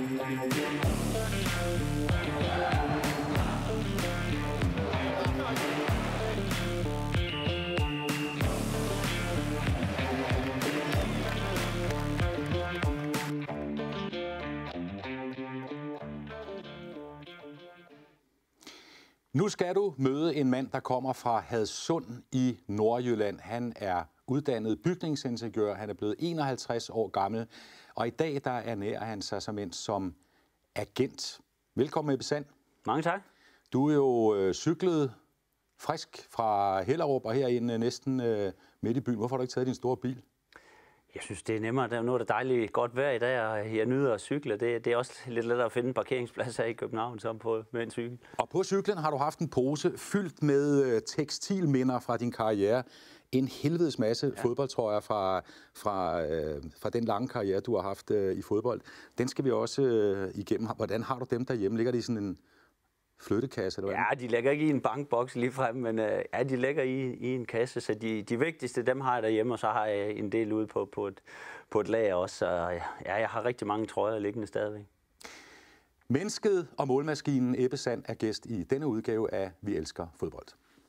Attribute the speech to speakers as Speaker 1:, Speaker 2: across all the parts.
Speaker 1: Nu skal du møde en mand, der kommer fra Hadsund i Nordjylland. Han er uddannet bygningsingeniør. Han er blevet 51 år gammel, og i dag der ernærer han sig som agent. Velkommen, Ebbe Sand.
Speaker 2: Mange tak.
Speaker 1: Du er jo cyklet frisk fra Hellerup og herind næsten midt i byen. Hvorfor har du ikke taget din store bil?
Speaker 2: Jeg synes, det er nemmere. Nu er det dejligt godt vejr i dag, og jeg nyder at cykle. Det er også lidt lettere at finde en parkeringsplads her i København som med en cykel.
Speaker 1: Og på cyklen har du haft en pose fyldt med tekstilminder fra din karriere. En helvedes masse fodboldtrøjer fra den lange karriere, du har haft i fodbold. Den skal vi også igennem. Hvordan har du dem derhjemme? Ligger de i sådan en flyttekasse? Eller hvad?
Speaker 2: Ja, de ligger ikke i en bankboks ligefrem, men de ligger i en kasse. Så de vigtigste, dem har jeg derhjemme, og så har jeg en del ude på et lager også. Så jeg har rigtig mange trøjer liggende stadigvæk.
Speaker 1: Mennesket og målmaskinen Ebbe Sand er gæst i denne udgave af Vi elsker fodbold.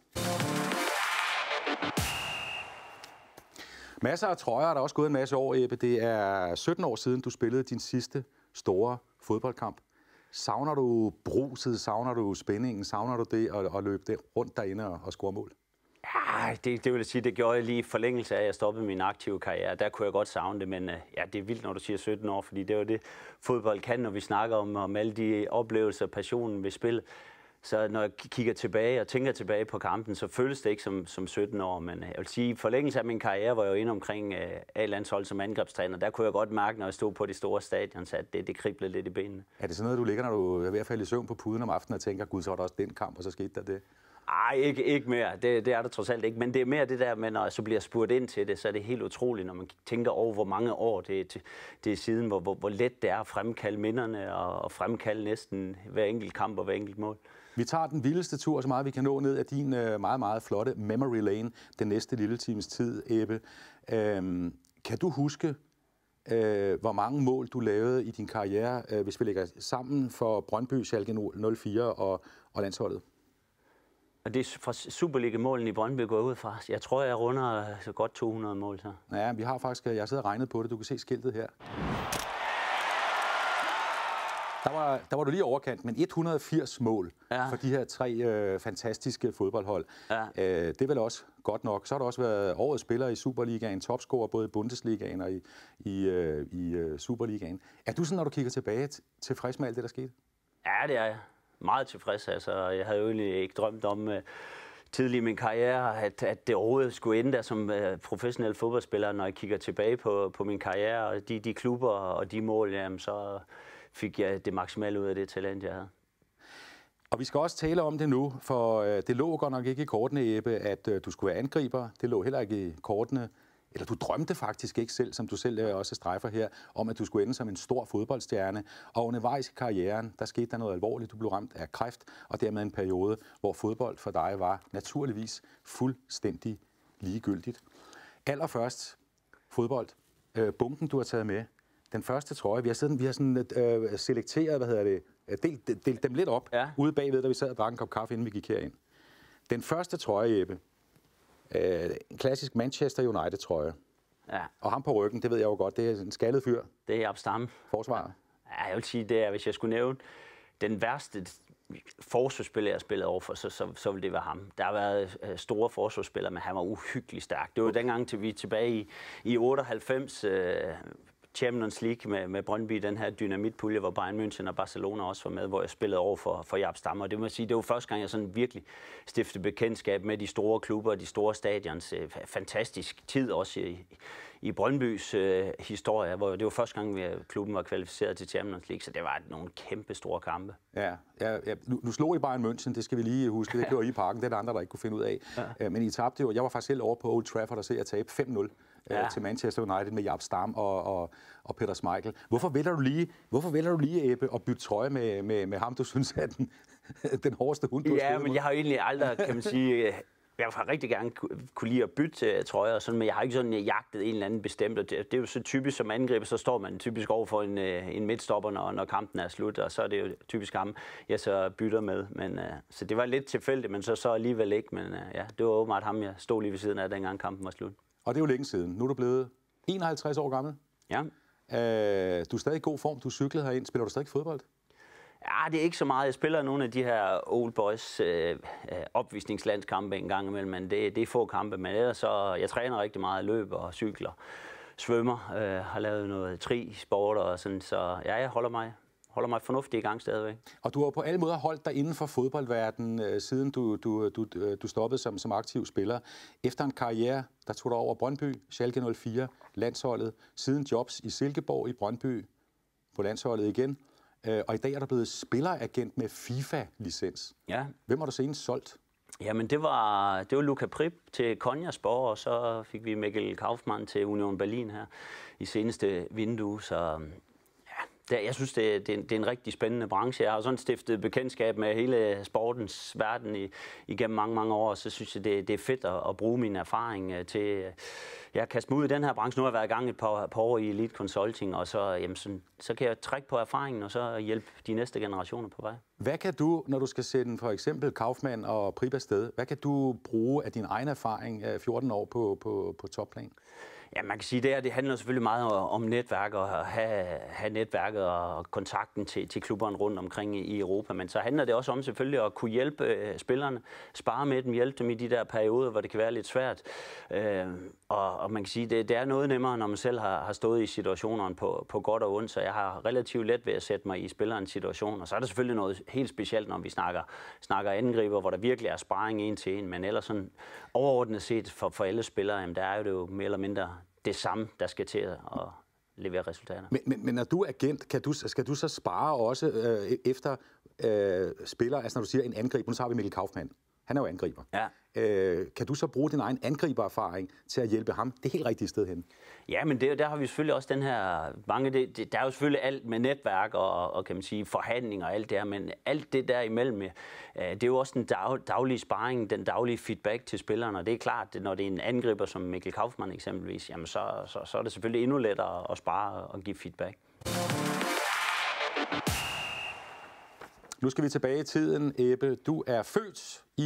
Speaker 1: Masser af trøjer, der er også gået en masse år, Ebbe. Det er 17 år siden, du spillede din sidste store fodboldkamp. Savner du bruset, savner du spændingen, savner du det at løbe det rundt derinde og score mål?
Speaker 2: Ja, det vil jeg sige, det gjorde jeg lige i forlængelse af, at jeg stoppede min aktive karriere. Der kunne jeg godt savne det, men ja, det er vildt, når du siger 17 år, fordi det er jo det, fodbold kan, når vi snakker om alle de oplevelser og passionen ved spil. Så når jeg kigger tilbage og tænker tilbage på kampen, så føles det ikke som 17 år. Men jeg vil sige, i forlængelse af min karriere, hvor jeg var inde omkring A-landshold som angrebstræner, der kunne jeg godt mærke, når jeg stod på de store stadions, at det kriblede lidt i benene. Er
Speaker 1: det sådan noget, du ligger, når du er ved at falde i søvn på puden om aftenen og tænker, gud, så var der også den kamp, og så skete der det?
Speaker 2: Nej, ikke mere. Det er der trods alt ikke. Men det er mere det der med, når jeg så bliver spurgt ind til det, så er det helt utroligt, når man tænker over, hvor mange år det er siden, hvor let det er at fremkalde minderne og fremkalde næsten hver enkelt kamp og hver enkelt mål.
Speaker 1: Vi tager den vildeste tur, så meget vi kan nå ned af din meget, meget flotte memory lane den næste lille times tid, Ebbe. Kan du huske, hvor mange mål du lavede i din karriere, hvis vi lægger sammen for Brøndby, Schalke 04 og landsholdet?
Speaker 2: Og det er fra Superliga-målen i Brøndby gået ud fra. Jeg tror, jeg runder så godt 200 mål så.
Speaker 1: Ja, vi har faktisk, jeg sidder og regnet på det. Du kan se skiltet her. Der var du lige overkant, men 180 mål for de her tre fantastiske fodboldhold. Ja. Det er vel også godt nok. Så har du også været årets spiller i Superligaen, topscorer både i Bundesligaen og i Superligaen. Er du sådan, når du kigger tilbage, tilfreds med alt det, der skete?
Speaker 2: Ja, det er jeg. Meget tilfreds. Altså, jeg havde jo egentlig ikke drømt om tidlig i min karriere, at det overhovedet skulle ende der som professionel fodboldspiller. Når jeg kigger tilbage på min karriere og de klubber og de mål, jamen, så fik jeg det maksimale ud af det talent, jeg havde.
Speaker 1: Og vi skal også tale om det nu, for det lå godt nok ikke i kortene, Ebbe, at du skulle være angriber. Det lå heller ikke i kortene, eller du drømte faktisk ikke selv, som du selv også strejfer her, om at du skulle ende som en stor fodboldstjerne. Og undervejs i karrieren, der skete der noget alvorligt. Du blev ramt af kræft, og dermed en periode, hvor fodbold for dig var naturligvis fuldstændig ligegyldigt. Allerførst fodbold. Bunken, du har taget med. Den første trøje, vi har sådan selekteret, delt dem lidt op ude bagved, da vi sad og drak en kop kaffe, inden vi gik herind. Den første trøje, Ebbe, en klassisk Manchester United-trøje. Ja. Og ham på ryggen, det ved jeg jo godt, det er en skaldet fyr.
Speaker 2: Det er Jaap Stam.
Speaker 1: Forsvarer.
Speaker 2: Ja, jeg vil sige, det er, hvis jeg skulle nævne den værste forsvarsspiller, jeg har spillet overfor, så ville det være ham. Der har været store forsvarsspillere, men han var uhyggelig stærk. Det var dengang, til vi er tilbage i 98, Champions League med Brøndby, den her dynamitpulje, hvor Bayern München og Barcelona også var med, hvor jeg spillede over for Jaap Stam. Og det må jeg sige, det var første gang, jeg sådan virkelig stiftede bekendtskab med de store klubber og de store stadions. Fantastisk tid også i Brøndbys historie, hvor det var første gang, klubben var kvalificeret til Champions League, så det var nogle kæmpe store kampe.
Speaker 1: Ja. Nu slog I Bayern München, det skal vi lige huske, det gjorde I i parken, det er der andre, der ikke kunne finde ud af. Ja. Men I tabte jo, jeg var faktisk selv over på Old Trafford og se at tabe 5-0. Til Manchester United med Jaap Stam og Peter Schmeichel. Hvorfor vælger du lige Ebbe, at bytte trøje med ham, du synes er den hårdeste hund, du har spillet
Speaker 2: men jeg har jo egentlig aldrig, kan man sige, Jeg har rigtig gerne kunne lide at bytte trøjer, sådan, men jeg har ikke sådan jagtet en eller anden bestemt. Og det er jo så typisk som angriber, så står man typisk over for en midtstopper, når kampen er slut, og så er det jo typisk ham, jeg så bytter med. Men, så det var lidt tilfældigt, men så alligevel ikke. Men ja, det var åbenbart ham, jeg stod lige ved siden af, dengang kampen var slut.
Speaker 1: Og det er jo længe siden. Nu er du blevet 51 år gammel.
Speaker 2: Ja.
Speaker 1: Du er stadig i god form. Du cyklede herind. Spiller du stadig fodbold?
Speaker 2: Ja, det er ikke så meget. Jeg spiller nogle af de her old boys opvisningslandskampe en gang imellem, men det er få kampe. Men ellers så, jeg træner rigtig meget, løber og cykler, svømmer, har lavet noget tri-sport og sådan, så ja, jeg holder mig fornuftigt i gang stadigvæk. Og
Speaker 1: du har på alle måder holdt dig inden for fodboldverdenen, siden du stoppede som aktiv spiller. Efter en karriere, der tog dig over Brøndby, Schalke 04, landsholdet, siden jobs i Silkeborg, i Brøndby, på landsholdet igen. Og i dag er der blevet spilleragent med FIFA-licens.
Speaker 2: Ja.
Speaker 1: Hvem har du senest solgt?
Speaker 2: Jamen, det var Luka Prip til Konjasborg, og så fik vi Mikkel Kaufmann til Union Berlin her i seneste vindue. Så ja, jeg synes, det er en rigtig spændende branche. Jeg har sådan stiftet bekendtskab med hele sportens verden igennem mange år, og så synes jeg, det er fedt at bruge min erfaring til at kaste mig ud i den her branche. Nu har jeg været i gang et par år i Elite Consulting, og så kan jeg trække på erfaringen og så hjælpe de næste generationer på vej.
Speaker 1: Hvad kan du, når du skal sende for eksempel Kaufmann og Prip afsted, hvad kan du bruge af din egen erfaring af 14 år på topplan?
Speaker 2: Ja, man kan sige, at det handler selvfølgelig meget om netværk og at have netværket og kontakten til klubberne rundt omkring i Europa. Men så handler det også om selvfølgelig at kunne hjælpe spillerne, spare med dem, hjælpe dem i de der perioder, hvor det kan være lidt svært. Og man kan sige, det er noget nemmere, når man selv har stået i situationerne på godt og ondt, så jeg har relativt let ved at sætte mig i spillerens situation. Og så er der selvfølgelig noget helt specielt, når vi snakker angriber, hvor der virkelig er sparring en til en, men ellers sådan overordnet set for alle spillere, jamen, der er jo det jo mere eller mindre det samme, der skal til at levere resultater.
Speaker 1: Men når du er agent, skal du så spare også efter spillere, altså når du siger en angriber, nu så har vi Mikkel Kaufmann, han er jo angriber.
Speaker 2: Ja.
Speaker 1: Kan du så bruge din egen angribererfaring til at hjælpe ham det helt rigtige sted hen?
Speaker 2: Ja, men der har vi selvfølgelig også den her der er jo selvfølgelig alt med netværk og kan man sige forhandlinger og alt det her, men alt det der imellem, det er jo også den daglige sparring, den daglige feedback til spillerne, og det er klart, at når det er en angriber som Mikkel Kaufmann eksempelvis, jamen så er det selvfølgelig endnu lettere at spare og give feedback.
Speaker 1: Nu skal vi tilbage i tiden, Ebbe. Du er født i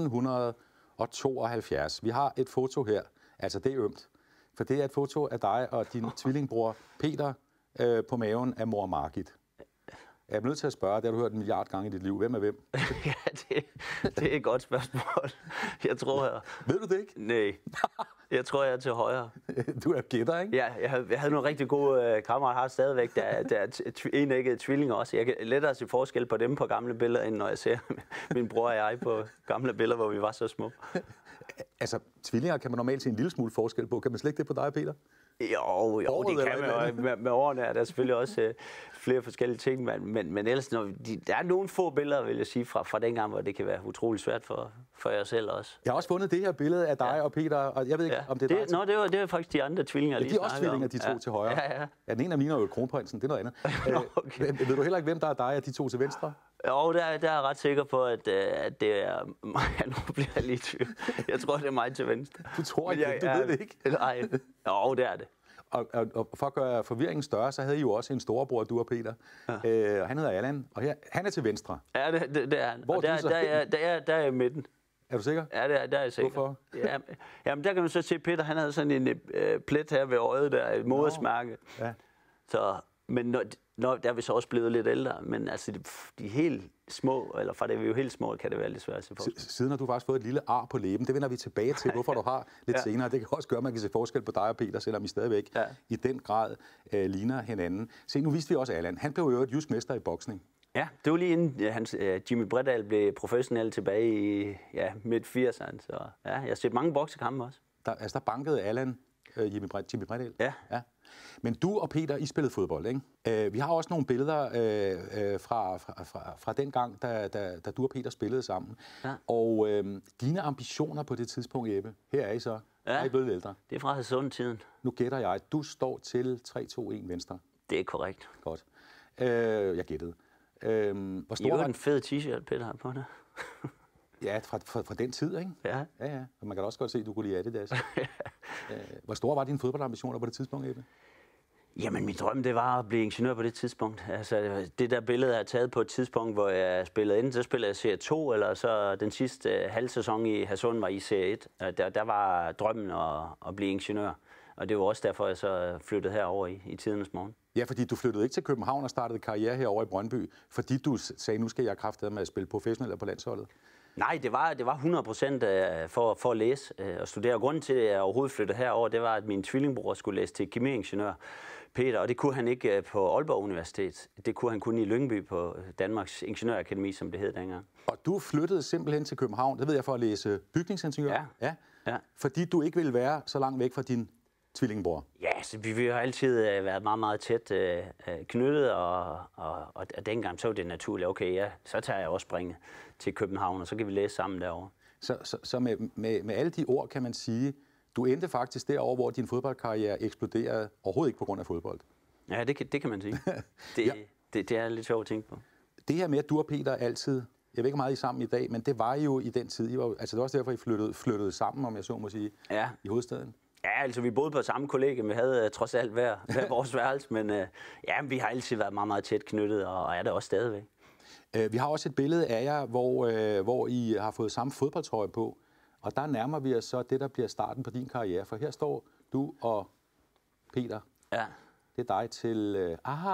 Speaker 1: 1972. Vi har et foto her. Altså, det er ømt. For det er et foto af dig og din tvillingbror Peter på maven af mor Margit. Jeg er nødt til at spørge, det har du hørt 1 milliard gange i dit liv. Hvem er hvem?
Speaker 2: Ja, det er et godt spørgsmål. Jeg tror...
Speaker 1: Ved du det ikke?
Speaker 2: Nej. Jeg tror, jeg er til højre.
Speaker 1: Du er gætter, ikke?
Speaker 2: Ja, jeg havde nogle rigtig gode kammerater, har stadigvæk. Der er enæggede tvillinger også. Jeg kan lettere se forskel på dem på gamle billeder, end når jeg ser min bror og jeg på gamle billeder, hvor vi var så små.
Speaker 1: Altså, tvillinger kan man normalt se en lille smule forskel på. Kan man slet ikke det på dig og Peter?
Speaker 2: Jo, det kan man jo. Med årene er der selvfølgelig også flere forskellige ting, men ellers, der er nogle få billeder, vil jeg sige, fra dengang, hvor det kan være utroligt svært for jer selv også.
Speaker 1: Jeg har også fundet det her billede af dig og Peter, og jeg ved ikke, om det er dig.
Speaker 2: Det er faktisk de andre tvillinger,
Speaker 1: lige de er også tvillinger, de to til højre.
Speaker 2: Ja.
Speaker 1: Ja, den ene af mine er jo kronprinsen, det er noget andet. Okay. Ved du heller ikke, hvem der er dig og de to til venstre?
Speaker 2: Jo, der er jeg ret sikker på, at det er mig. Nu bliver jeg lige tvivl. Jeg tror, det er mig til venstre.
Speaker 1: Du tror ikke, du ved det ikke?
Speaker 2: Nej, jo, det er det.
Speaker 1: Og for at gøre forvirringen større, så havde I jo også en storebror, du og Peter. Ja. Han hedder Allan, og han er til venstre.
Speaker 2: Ja, det er han. Og der er jeg i midten.
Speaker 1: Er du sikker?
Speaker 2: Ja, der er jeg sikker.
Speaker 1: Hvorfor?
Speaker 2: Jamen, der kan man så se, Peter, han havde sådan en plet her ved øjet, der et modersmærke.
Speaker 1: Ja.
Speaker 2: Så, men der er vi så også blevet lidt ældre, men altså de helt små, eller fra det vi jo helt små, kan det være lidt svært at se på.
Speaker 1: Siden har du faktisk fået et lille ar på læben. Det vender vi tilbage til, hvorfor du har lidt senere. Det kan også gøre, at man kan se forskel på dig og Peter, selvom I stadigvæk i den grad ligner hinanden. Se, nu viste vi også Allan. Han blev jo et jysk mester i boksning. Ja,
Speaker 2: det var lige inden Jimmy Bredahl blev professionel tilbage i midt-80'erne. Så ja, jeg har set mange boksekampe også.
Speaker 1: Der bankede Allan Jimmy Bredahl?
Speaker 2: Ja.
Speaker 1: Men du og Peter, I spillede fodbold, ikke? Vi har også nogle billeder fra den gang, da du og Peter spillede sammen. Ja. Og dine ambitioner på det tidspunkt, Ebbe, her er I så. Ja. Er I blevet ældre?
Speaker 2: Det er fra Hadsund-tiden.
Speaker 1: Nu gætter jeg, du står til 3-2-1 venstre.
Speaker 2: Det er korrekt.
Speaker 1: Godt. Jeg gættede.
Speaker 2: Hvor stor en fed t-shirt, Peter, har på det.
Speaker 1: Ja, fra den tid, ikke?
Speaker 2: Ja.
Speaker 1: Ja. Og man kan også godt se, at du kunne lide Adidas. Hvor store var dine fodboldambitioner på det tidspunkt, Ebbe?
Speaker 2: Jamen, min drøm, det var at blive ingeniør på det tidspunkt. Altså, det der billede er taget på et tidspunkt, hvor jeg spillede enten, så spillede jeg Serie 2, eller så den sidste halv sæson i Hadsund var i Serie 1. Der var drømmen at blive ingeniør. Og det var også derfor, jeg så flyttede herover i tidernes morgen.
Speaker 1: Ja, fordi du flyttede ikke til København og startede karriere herovre i Brøndby, fordi du sagde, nu skal jeg kraftedeme med at spille professionelt på landsholdet.
Speaker 2: Nej, det var 100% for at læse og studere. Og grunden til, at jeg overhovedet flyttede herover, det var, at min tvillingbror skulle læse til kemiingeniør, Peter, og det kunne han ikke på Aalborg Universitet. Det kunne han kun i Lyngby på Danmarks Ingeniørakademi, som det hed dengang.
Speaker 1: Og du flyttede simpelthen til København, det ved jeg, for at læse bygningsingeniør?
Speaker 2: Ja.
Speaker 1: Fordi du ikke ville være så langt væk fra din tvillingbror?
Speaker 2: Ja, så vi har altid været meget, meget tæt knyttet, og dengang så var det naturligt, okay, ja, så tager jeg også springet til København, og så kan vi læse sammen derovre.
Speaker 1: Så med alle de ord kan man sige, du endte faktisk derovre, hvor din fodboldkarriere eksploderede, overhovedet ikke på grund af fodbold.
Speaker 2: Ja, det kan man sige. Det er lidt sjovt at tænke på.
Speaker 1: Det her med, at du og Peter altid, jeg ved ikke meget, I er sammen i dag, men det var jo i den tid, altså det var også derfor, I flyttede sammen, om jeg så må sige, i hovedstaden.
Speaker 2: Ja, altså vi boede på samme kollegie, vi havde trods alt hver vores værelse, men vi har altid været meget, meget tæt knyttet, og er det også stadigvæk.
Speaker 1: Vi har også et billede af jer, hvor I har fået samme fodboldtrøje på, og der nærmer vi os så det, der bliver starten på din karriere, for her står du og Peter.
Speaker 2: Ja.
Speaker 1: Det er dig til,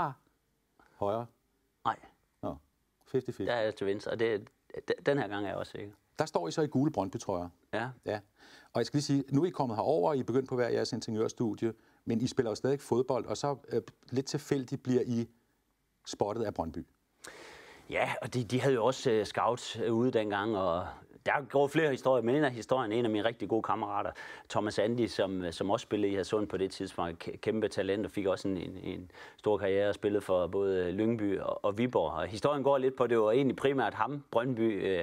Speaker 1: højre.
Speaker 2: Nej.
Speaker 1: Nå, 50-50.
Speaker 2: Der er jeg til venstre, og den her gang er jeg også sikker.
Speaker 1: Der står I så i gule Brøndby-trøjer.
Speaker 2: Ja.
Speaker 1: Og jeg skal lige sige, nu er I kommet herover, I er begyndt på hver jeres ingeniørstudie, men I spiller jo stadig fodbold, og så lidt tilfældigt bliver I spottet af Brøndby. Ja,
Speaker 2: og de havde jo også scouts ude dengang, og der går flere historier, men en af mine rigtig gode kammerater, Thomas Andy, som også spillede i Hadsund på det tidspunkt, kæmpe talent og fik også en stor karriere og spillede for både Lyngby og Viborg. Og historien går lidt på, det var egentlig primært ham, Brøndby,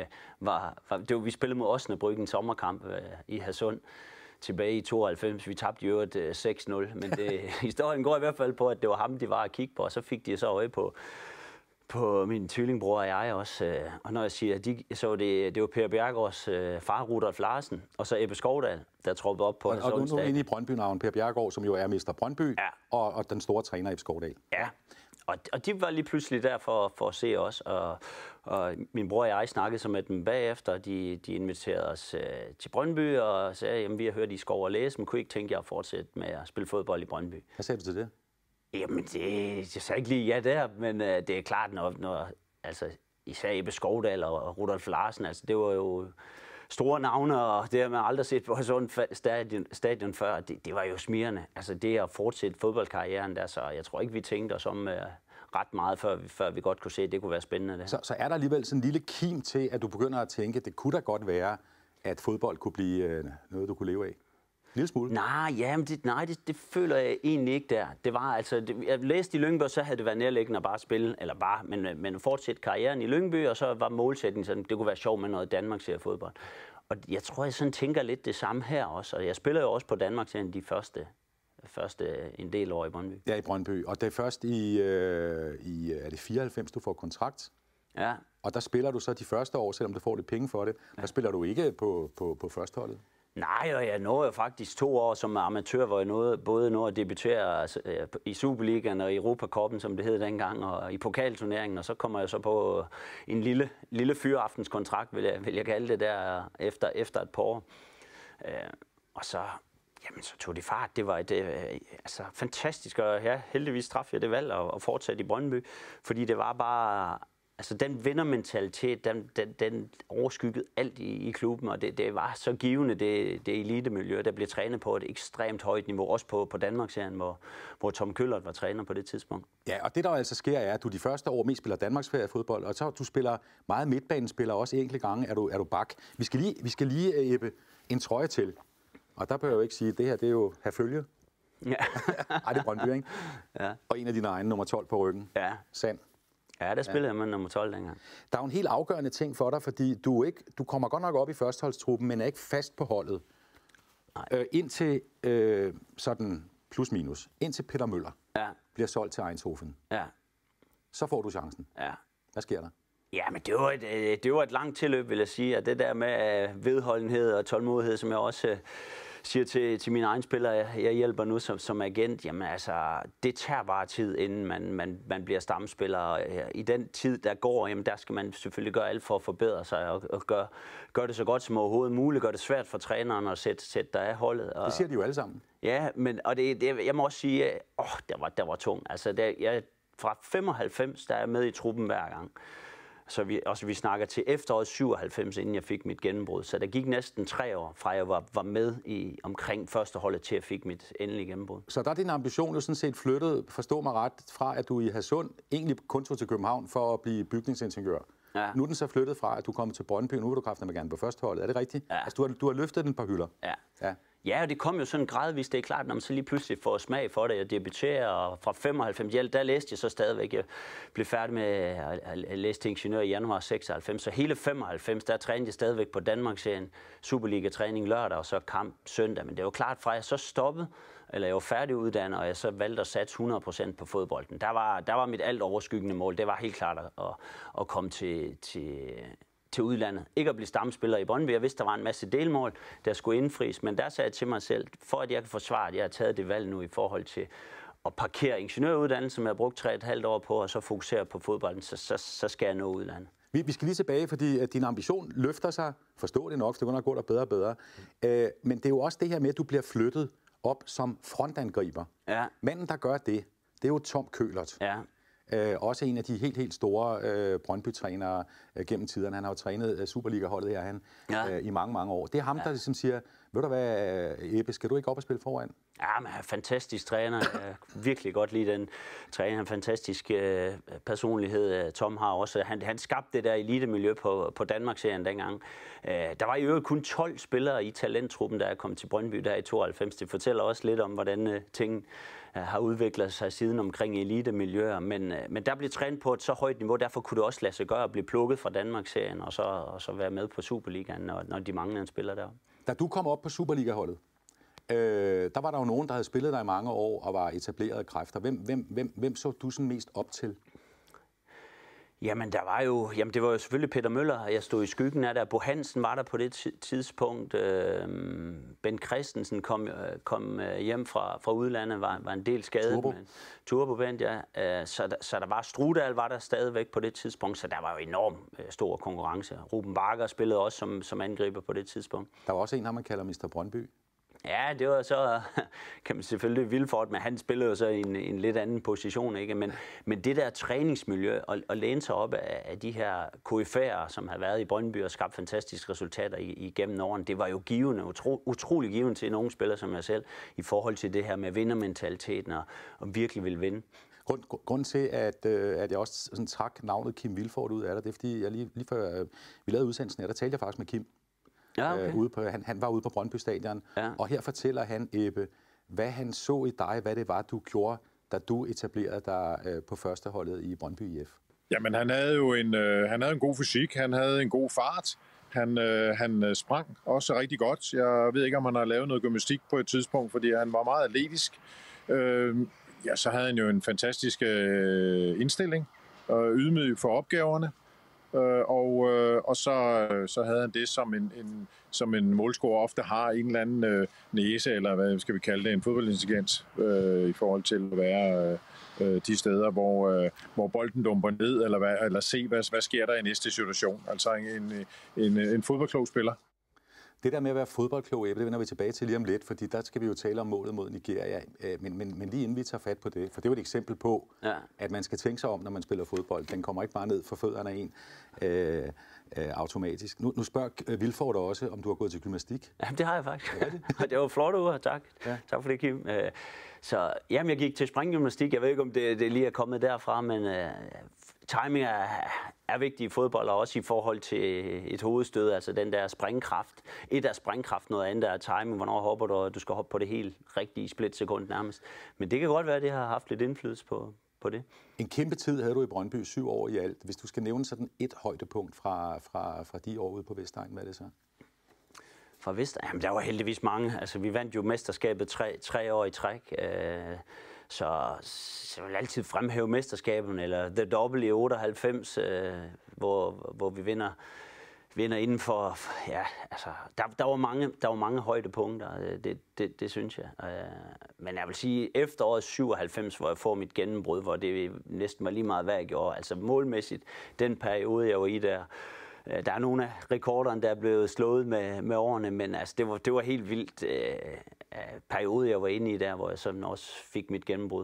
Speaker 2: vi spillede mod Osnabrück en sommerkamp i Hadsund tilbage i 92. Vi tabte jo 6-0, men historien går i hvert fald på, at det var ham, de var at kigge på, og så fik de så øje på min tvillingbror og jeg også. Og når jeg siger, så det var Per Bjerregaards far, Rudolf Larsen, og så Ebbe Skovdal, der troppede op på
Speaker 1: Hadsund. Og nu inde i Brøndby-navn, Per Bjerregaard, som jo er Mester Brøndby, og den store træner Ebbe Skovdal.
Speaker 2: Ja, og de var lige pludselig der for at se os, og min bror og jeg snakkede så med dem bagefter. De inviterede os til Brøndby og sagde, jamen vi har hørt, at I skal over og læse, men kunne ikke tænke jer at fortsætte med at spille fodbold i Brøndby.
Speaker 1: Hvad sagde du til det?
Speaker 2: Jamen, jeg sagde ikke lige ja der, men det er klart, når altså, især Ebbe Skovdal og Rudolf Larsen, altså, det var jo store navne, og det har man aldrig set på sådan stadion før, det var jo smirrende. Altså, det at fortsætte fodboldkarrieren der, så jeg tror ikke, vi tænkte os om ret meget, før vi godt kunne se, at det kunne være spændende. Det.
Speaker 1: Så er der alligevel sådan en lille kim til, at du begynder at tænke, at det kunne da godt være, at fodbold kunne blive noget, du kunne leve af? Lille smule.
Speaker 2: Det føler jeg egentlig ikke der. Det var altså, jeg læste i Lyngby, så havde det været nærliggende at bare spille, men fortsætte karrieren i Lyngby, og så var målsætningen sådan, det kunne være sjovt med noget Danmarksserie fodbold. Og jeg tror, jeg sådan tænker lidt det samme her også, og jeg spiller jo også på Danmarksserien de første en del år i Brøndby.
Speaker 1: Ja, i Brøndby, og det er først i er det 94, du får kontrakt?
Speaker 2: Ja.
Speaker 1: Og der spiller du så de første år, selvom du får lidt penge for det. Der spiller du ikke på førsteholdet?
Speaker 2: Nej, og jeg nåede jo faktisk 2 år som amatør, hvor jeg både at debutere i Superligaen og i Europacupen, som det hed dengang, og i pokalturneringen, og så kommer jeg så på en lille fyraftenskontrakt, vil jeg kalde det der, efter et par år. Og så tog det fart. Det var fantastisk, og heldigvis traf jeg det valg at fortsætte i Brøndby, fordi det var bare... Altså den vindermentalitet, den overskyggede alt i klubben, og det var så givende, det elitemiljø, der blev trænet på et ekstremt højt niveau, også på Danmarksserien, hvor Tom Køllert var træner på det tidspunkt. Ja,
Speaker 1: og det der altså sker er, at du de første år mest spiller Danmarksfodbold, og så du spiller meget midtbanespiller også enkelte gange, er du bak. Vi skal lige Ebbe, en trøje til, og der bør jeg jo ikke sige, at det her det er jo Herfølge.
Speaker 2: Ja.
Speaker 1: Ej, det er Brøndby, ikke?
Speaker 2: Ja.
Speaker 1: Og en af dine egne, nummer 12 på ryggen.
Speaker 2: Ja.
Speaker 1: Sand.
Speaker 2: Ja, der spillede jeg med nummer 12 dengang.
Speaker 1: Der er jo en helt afgørende ting for dig, fordi du kommer godt nok op i førsteholdstruppen, men er ikke fast på holdet. Indtil sådan plus minus. Indtil Peter Møller bliver solgt til Eindhoven.
Speaker 2: Ja.
Speaker 1: Så får du chancen.
Speaker 2: Ja.
Speaker 1: Hvad sker der?
Speaker 2: Ja, men det var et langt tilløb, vil jeg sige. Og det der med vedholdenhed og tålmodighed, som jeg også siger til mine egne spillere, jeg hjælper nu som agent, jamen altså, det tager bare tid, inden man bliver stamspiller. I den tid, der går, jamen der skal man selvfølgelig gøre alt for at forbedre sig og gøre det så godt som overhovedet muligt. Gør det svært for træneren at sætte der af holdet. Og,
Speaker 1: det siger de jo alle sammen.
Speaker 2: Ja, men jeg må også sige, der var tung. Altså, fra 95, der er jeg med i truppen hver gang. Så vi snakker til efteråret 97, inden jeg fik mit gennembrud. Så der gik næsten 3 år, fra jeg var med i omkring førsteholdet, til jeg fik mit endelige gennembrud.
Speaker 1: Så der er din ambition jo sådan set flyttet, forstå mig ret, fra at du i Hadsund egentlig kun tog til København for at blive bygningsingeniør. Ja. Nu er den så flyttet fra, at du kommer til Brøndby, nu vil du kraftedeme gerne på førsteholdet. Er det rigtigt? Ja. Altså, du har løftet den par hylder.
Speaker 2: Ja. Ja, og det kom jo sådan gradvist, det er klart, når man så lige pludselig får smag for det, jeg debuterer, og fra 95, der læste jeg så stadigvæk, jeg blev færdig med at læse til ingeniør i januar 96, så hele 95, der trænede jeg stadigvæk på Danmarksserien, Superliga-træning lørdag, og så kamp søndag, men det var klart, fra jeg så stoppede, eller jeg var færdiguddannet, og jeg så valgte at satse 100% på fodbolden. Der var mit alt overskyggende mål, det var helt klart at komme til udlandet. Ikke at blive stamspiller i Brøndby. Jeg vidste, der var en masse delmål, der skulle indfries, men der sagde jeg til mig selv, for at jeg kan forsvare, at jeg har taget det valg nu i forhold til at parkere ingeniøruddannelsen, som jeg har brugt 3,5 år på, og så fokusere på fodbolden, så skal jeg nå udlandet.
Speaker 1: Vi skal lige tilbage, fordi at din ambition løfter sig, forstå det nok, det går nok gå der bedre og bedre, men det er jo også det her med, at du bliver flyttet op som frontangriber. Ja. Manden, der gør det er jo Tom Køhlert. Ja. Også en af de helt store Brøndby-trænere gennem tiderne. Han har jo trænet Superliga-holdet her i mange år. Det er ham, der ligesom siger, ved du hvad, Ebbe, skal du ikke op og spille foran?
Speaker 2: Ja, men han er fantastisk træner. Jeg virkelig godt lide den træner. Han har en fantastisk personlighed. Tom har også. Han skabte det der elitemiljø på Danmarksserien dengang. Der var i øvrigt kun 12 spillere i talenttruppen, der er kommet til Brøndby der i 92. Det fortæller også lidt om, hvordan tingene har udviklet sig siden omkring elitemiljøer. Men der blev trænet på et så højt niveau, derfor kunne det også lade sig gøre at blive plukket fra Danmarksserien og så være med på Superligaen, når de manglede en spiller der.
Speaker 1: Da du kom op på Superliga-holdet, der var der jo nogen, der havde spillet dig i mange år og var etablerede kræfter. Hvem så du sådan mest op til?
Speaker 2: Jamen, det var jo selvfølgelig Peter Møller, jeg stod i skyggen af der. Bo Hansen var der på det tidspunkt. Bent Christensen kom hjem fra udlandet, var en del skadet. Turbo Bent, ja. Så der var Strudal var der stadigvæk på det tidspunkt, så der var jo enormt stor konkurrence. Ruben Bakker spillede også som angriber på det tidspunkt.
Speaker 1: Der var også en, man kalder Mr. Brøndby.
Speaker 2: Ja, det var så, kan man selvfølgelig Vilfort, men han spillede jo så i en lidt anden position, ikke? Men det der træningsmiljø og læne sig op af de her koryfærer, som har været i Brøndby og skabt fantastiske resultater igennem årene, det var jo givende, utrolig givende til nogle spillere som jeg selv, i forhold til det her med vindermentaliteten og virkelig vil vinde.
Speaker 1: Grunden til, at jeg også sådan trak navnet Kim Vilfort ud af det er fordi, jeg lige før vi lavede udsendelsen her, der talte jeg faktisk med Kim. Ja, okay. Han var ude på Brøndby Stadion, og her fortæller han, Ebbe, hvad han så i dig, hvad det var, du gjorde, da du etablerede dig på førsteholdet i Brøndby IF.
Speaker 3: Jamen, han havde jo en god fysik, han havde en god fart, han sprang også rigtig godt. Jeg ved ikke, om han har lavet noget gymnastik på et tidspunkt, fordi han var meget atletisk. Så havde han jo en fantastisk indstilling og ydmyg for opgaverne. Og så havde han det, som en målscorer ofte har, en eller anden næse, eller hvad skal vi kalde det, en fodboldintelligens i forhold til at være de steder, hvor bolden dumper ned, eller se, hvad sker der i næste situation. Altså en fodboldklog spiller.
Speaker 1: Det der med at være fodboldklog, Ebbe, det vender vi tilbage til lige om lidt, fordi der skal vi jo tale om målet mod Nigeria. Men lige inden vi tager fat på det, for det er jo et eksempel på, at man skal tænke sig om, når man spiller fodbold. Den kommer ikke bare ned for fødderne af en automatisk. Nu spørger Vilfort også, om du har gået til gymnastik.
Speaker 2: Jamen, det har jeg faktisk. Det var flot ude, tak. Ja. Tak for det, Kim. Så jamen, jeg gik til springgymnastik. Jeg ved ikke, om det lige er kommet derfra, men timing er vigtig i fodbold, og også i forhold til et hovedstød, altså den der springkraft. Et er springkraft, noget andet er timing. Hvornår hopper du, og du skal hoppe på det helt rigtige splitsekund nærmest. Men det kan godt være, at det har haft lidt indflydelse på det. En
Speaker 1: kæmpe tid havde du i Brøndby, 7 år i alt. Hvis du skal nævne sådan et højdepunkt fra de år ude på Vestegnen, hvad er det så?
Speaker 2: Fra Vestegnen? Jamen, der var heldigvis mange. Altså, vi vandt jo mesterskabet 3 år i træk. Så jeg vil altid fremhæve mesterskaben, eller The Double i 98, hvor vi vinder inden for, ja, altså, der var mange højdepunkter, det synes jeg. Men jeg vil sige, efteråret 97, hvor jeg får mit gennembrud, hvor det næsten var lige meget, hvad jeg gjorde, altså målmæssigt, den periode, jeg var i der, der er nogle af rekorderne, der er blevet slået med årene, men altså, det var helt vildt periode, jeg var inde i der, hvor jeg sådan også fik mit gennembrud.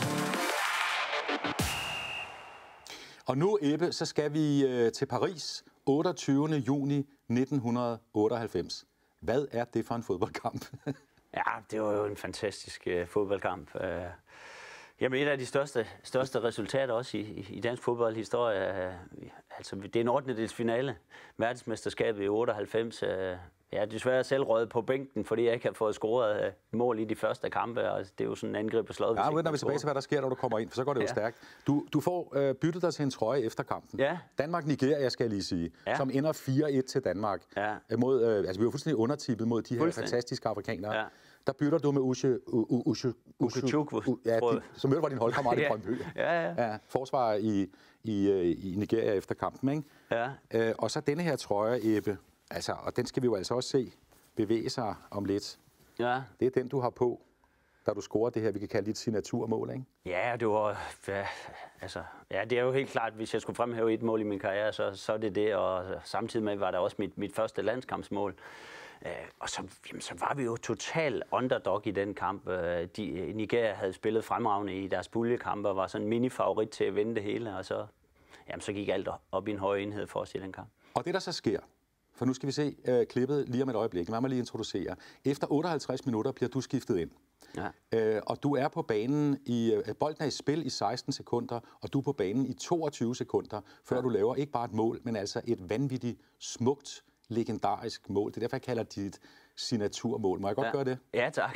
Speaker 1: Og nu, Ebbe, så skal vi til Paris, 28. juni 1998. Hvad er det for en fodboldkamp?
Speaker 2: Ja, det var jo en fantastisk fodboldkamp. Jamen, et af de største resultater også i dansk fodboldhistorie. Altså, det er en 8. finale. Verdensmesterskabet i 98. Jeg er desværre selv røget på bænken, fordi jeg ikke har fået scoret mål i de første kampe. Og det er jo sådan en angreb på slået.
Speaker 1: Ja, nu vender vi tilbage til, hvad der sker, når du kommer ind, for så går det jo stærkt. Du får byttet dig til en trøje efter kampen.
Speaker 2: Ja.
Speaker 1: Danmark-Nigeria, skal jeg lige sige, som ender 4-1 til Danmark.
Speaker 2: Ja.
Speaker 1: Altså, vi var fuldstændig undertippet mod de her fantastiske afrikanere. Ja. Der bytter du med
Speaker 2: Ukechukwu,
Speaker 1: som var din holdkammerat i Brøndby. Ja. Forsvarer i Nigeria efter kampen, ikke?
Speaker 2: Ja.
Speaker 1: Og så denne her trøje, Ebbe, altså, og den skal vi jo altså også se bevæge sig om lidt.
Speaker 2: Ja.
Speaker 1: Det er den, du har på, da du scorer det her, vi kan kalde dit signaturmål, ikke?
Speaker 2: Ja, det var... Ja, det er jo helt klart, hvis jeg skulle fremhæve et mål i min karriere, så er det det, og samtidig med var det også mit første landskampsmål. Og så var vi jo total underdog i den kamp. Nigeria havde spillet fremragende i deres puljekampe og var sådan en mini-favorit til at vinde det hele, og så gik alt op i en høj enhed for os i den kamp.
Speaker 1: Og det, der så sker, for nu skal vi se klippet lige om et øjeblik, lad mig lige introducere. Efter 58 minutter bliver du skiftet ind. Ja. Og du er på banen bolden er i spil i 16 sekunder, og du er på banen i 22 sekunder, før du laver ikke bare et mål, men altså et vanvittigt smukt, legendarisk mål. Det er derfor, jeg kalder dit signaturmål. Må jeg godt gøre det?
Speaker 2: Ja, tak.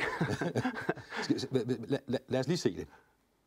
Speaker 1: Lad os lige se det.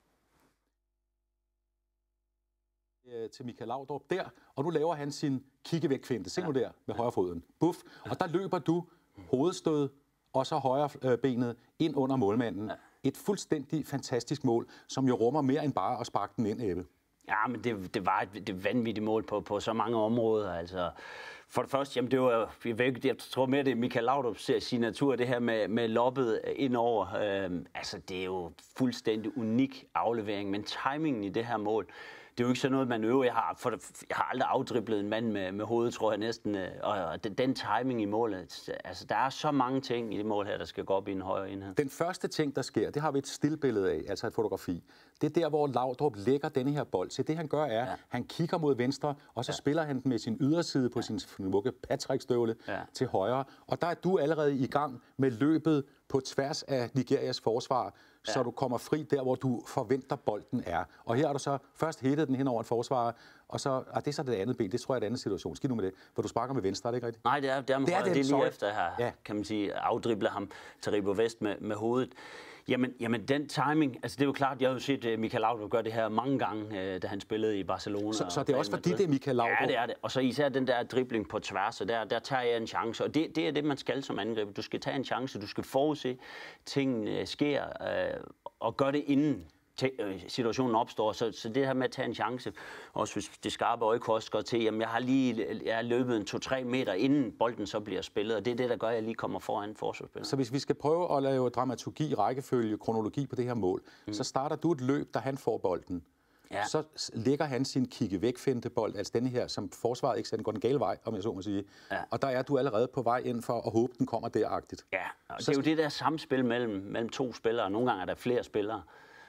Speaker 1: Til Michael Laudrup der, og nu laver han sin kiggevæk-finte. Se nu der med højre foden. Buff. Og der løber du hovedstød, og så højre benet ind under målmanden. Ja. Et fuldstændig fantastisk mål, som jo rummer mere end bare at sparke den ind, Ebbe.
Speaker 2: Ja, men det var et vanvittigt mål på så mange områder. Altså, for det første, jamen det var, jeg tror mere, det er Michael Laudrups signatur, det her med lobbet indover. Altså, det er jo fuldstændig unik aflevering, men timingen i det her mål, det er jo ikke sådan noget, man øver. Jeg har aldrig afdriblet en mand med hovedet, tror jeg næsten. Og den timing i målet, altså der er så mange ting i det mål her, der skal gå op i en højere enhed.
Speaker 1: Den første ting, der sker, det har vi et stillbillede af, altså et fotografi. Det er der, hvor Laudrup lægger denne her bold. Så det han gør er, han kigger mod venstre, og så spiller han den med sin yderside på sin smukke Patrick-støvle til højre. Og der er du allerede i gang med løbet på tværs af Nigerias forsvar, så du kommer fri der, hvor du forventer bolden er. Og her har du så først hættet den hen over et forsvar, og så det er så det andet ben. Det tror jeg er et andet situation. Skidt nu med det, hvor du sparker med venstre, er det ikke rigtigt?
Speaker 2: Nej, det er med højre. Det er lige efter her, kan man sige, afdribler ham til Ribo Vest med hovedet. Jamen, den timing, altså det er jo klart, jeg har jo set Michael Laudrup gøre det her mange gange, da han spillede i Barcelona.
Speaker 1: Så det er også fordi, det er Michael Laudrup?
Speaker 2: Ja, det er det. Og så især den der dribling på tværs, og der tager jeg en chance. Og det er det, man skal som angriber. Du skal tage en chance, du skal forudse, tingene sker, og gøre det inden situationen opstår. Så det her med at tage en chance, også hvis det skarpe øje også går til, jamen jeg har løbet en 2-3 meter, inden bolden så bliver spillet, og det er det, der gør, at jeg lige kommer foran forsvarsspilleren.
Speaker 1: Så hvis vi skal prøve at lave dramaturgi, rækkefølge, kronologi på det her mål, så starter du et løb, da han får bolden. Ja. Så lægger han sin kigge væk fintebold, altså denne her, som forsvaret ikke den går den gale vej, om jeg så må sige. Ja. Og der er du allerede på vej ind for at håbe, den kommer deragtigt.
Speaker 2: Ja, og det er jo det der samspil mellem to spillere. Nogle gange er der flere spillere.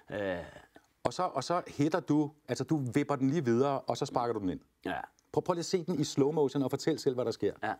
Speaker 1: Og så hætter du, altså du vipper den lige videre, og så sparker du den ind.
Speaker 2: Ja.
Speaker 1: Prøv lige at se den i slow motion og fortæl selv, hvad der sker.
Speaker 2: Ja.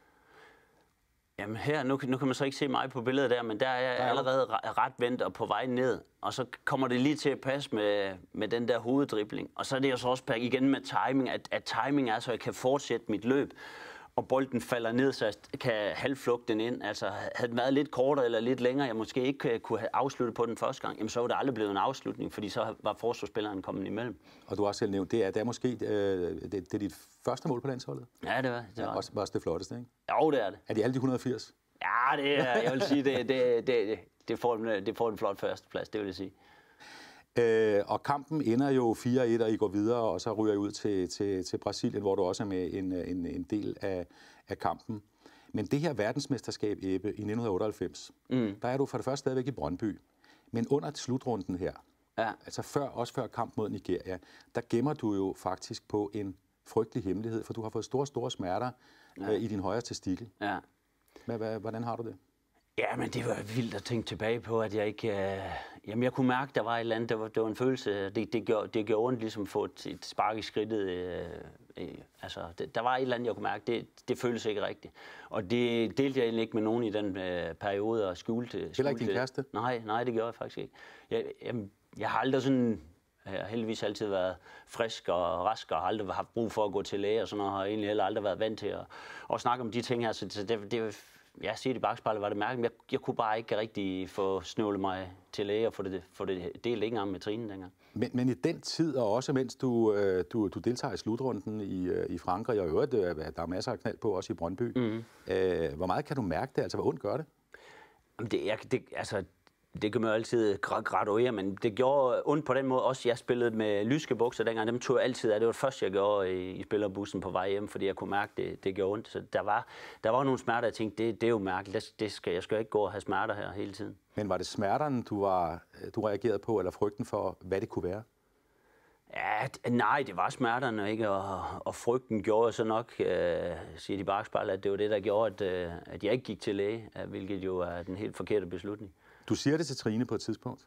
Speaker 2: Jamen her, nu kan man så ikke se mig på billedet der, men der er jeg allerede ret vendt og på vej ned. Og så kommer det lige til at passe med den der hoveddribling. Og så er det jo så også igen med timing, at timing er, så jeg kan fortsætte mit løb. Og bolden falder ned, så jeg kan halvflugte den ind. Altså, havde den været lidt kortere eller lidt længere, jeg måske ikke kunne have afsluttet på den første gang, jamen, så var det aldrig blevet en afslutning, fordi så var forsvarsspilleren kommet imellem. Og
Speaker 1: du har også selv nævnt, det er måske det er dit første mål på landsholdet?
Speaker 2: Ja, det var.
Speaker 1: Også det flotteste, ikke?
Speaker 2: Jo, det er det.
Speaker 1: Er de alle de 180?
Speaker 2: Ja, det er, jeg vil sige, det får en flot førsteplads, det vil jeg sige.
Speaker 1: Og kampen ender jo 4-1, og I går videre, og så ryger I ud til Brasilien, hvor du også er med en del af kampen. Men det her verdensmesterskab, Ebbe, i 1998, der er du for det første stadigvæk i Brøndby. Men under slutrunden her, altså også før kamp mod Nigeria, der gemmer du jo faktisk på en frygtelig hemmelighed, for du har fået store smerter i din højre testikel.
Speaker 2: Ja.
Speaker 1: Hvordan har du det?
Speaker 2: Ja, men det var vildt at tænke tilbage på, at jeg ikke... Jamen, jeg kunne mærke, der var et eller andet, det var en følelse, det gjorde ondt ligesom at få et spark i skridtet. Altså, der var et eller andet, jeg kunne mærke, det føltes ikke rigtigt. Og det delte jeg egentlig ikke med nogen i den periode og skjulte.
Speaker 1: Heller ikke din kæreste?
Speaker 2: Nej, det gjorde jeg faktisk ikke. Jeg har aldrig sådan... Jeg har heldigvis altid været frisk og rask, og har aldrig haft brug for at gå til læge og sådan noget, og har egentlig heller aldrig været vant til at snakke om de ting her. Så jeg siger i bagspejlet, var det mærkeligt. Jeg kunne bare ikke rigtig få snøvlet mig til læge og få det delt ikke engang med Trine dengang.
Speaker 1: Men i den tid, og også mens du deltager i slutrunden i Frankrig, og i øvrigt, der er masser af knald på, også i Brøndby, hvor meget kan du mærke det? Altså, hvor ondt gør det?
Speaker 2: Det kan man jo altid graduere, men det gjorde ondt på den måde. Også jeg spillede med lyske bukser dengang, dem tog jeg altid af. Det var det første, jeg gjorde i spillerbussen på vej hjem, fordi jeg kunne mærke, det gjorde ondt. Så der var nogle smerter, jeg tænkte, det er jo mærkeligt. Jeg skal ikke gå og have smerter her hele tiden.
Speaker 1: Men var det smerterne, du reagerede på, eller frygten for, hvad det kunne være?
Speaker 2: Ja, nej, det var smerterne, ikke? Og frygten gjorde så nok, siger de bagspejl, at det var det, der gjorde, at jeg ikke gik til læge, hvilket jo er den helt forkerte beslutning.
Speaker 1: Du siger det til Trine på et tidspunkt,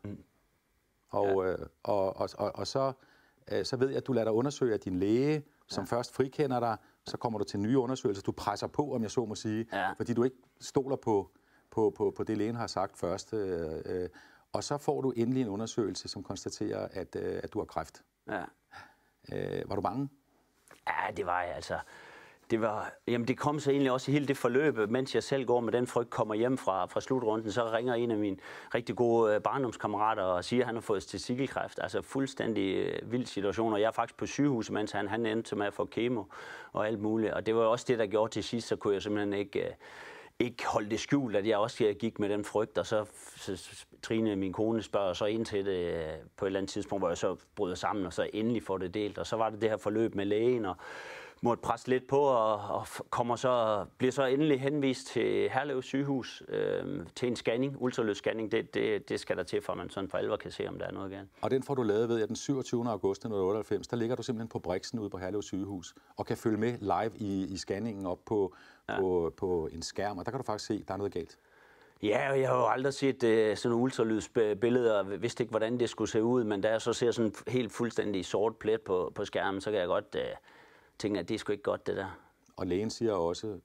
Speaker 1: og så ved jeg, at du lader dig undersøge af din læge, som først frikender dig, så kommer du til nye undersøgelser. Du presser på, om jeg så må sige, fordi du ikke stoler på det, lægen har sagt først. Og så får du endelig en undersøgelse, som konstaterer, at du har kræft.
Speaker 2: Ja.
Speaker 1: Var du bange?
Speaker 2: Ja, det var jeg altså. Det kom så egentlig også i hele det forløb, mens jeg selv går med den frygt, kommer hjem fra slutrunden, så ringer en af mine rigtig gode barndomskammerater og siger, at han har fået testikelkræft. Altså fuldstændig vild situation, og jeg er faktisk på sygehus, mens han endte med at få kemo og alt muligt. Og det var også det, der gjorde til sidst, så kunne jeg simpelthen ikke holde det skjult, at jeg også gik med den frygt, og så Trine, min kone, spørger så ind til det på et eller andet tidspunkt, hvor jeg så bryder sammen, og så endelig får det delt. Og så var det her forløb med lægen, og måtte presse lidt på, og bliver så endelig henvist til Herlev sygehus til en scanning, ultralydsscanning. Det skal der til, for at man sådan for alvor kan se, om der er noget galt.
Speaker 1: Og den får du lavet, ved jeg, den 27. august 1998. Der ligger du simpelthen på Brixen ude på Herlev sygehus, og kan følge med live i scanningen op på en skærm, og der kan du faktisk se, at der er noget galt. Ja,
Speaker 2: og jeg har jo aldrig set sådan nogle ultralydsbilleder, og vidste ikke, hvordan det skulle se ud, men da jeg så ser sådan en helt fuldstændig sort plet på skærmen, så kan jeg godt tænke, at det er sgu ikke godt, det der. Og
Speaker 1: lægen siger også,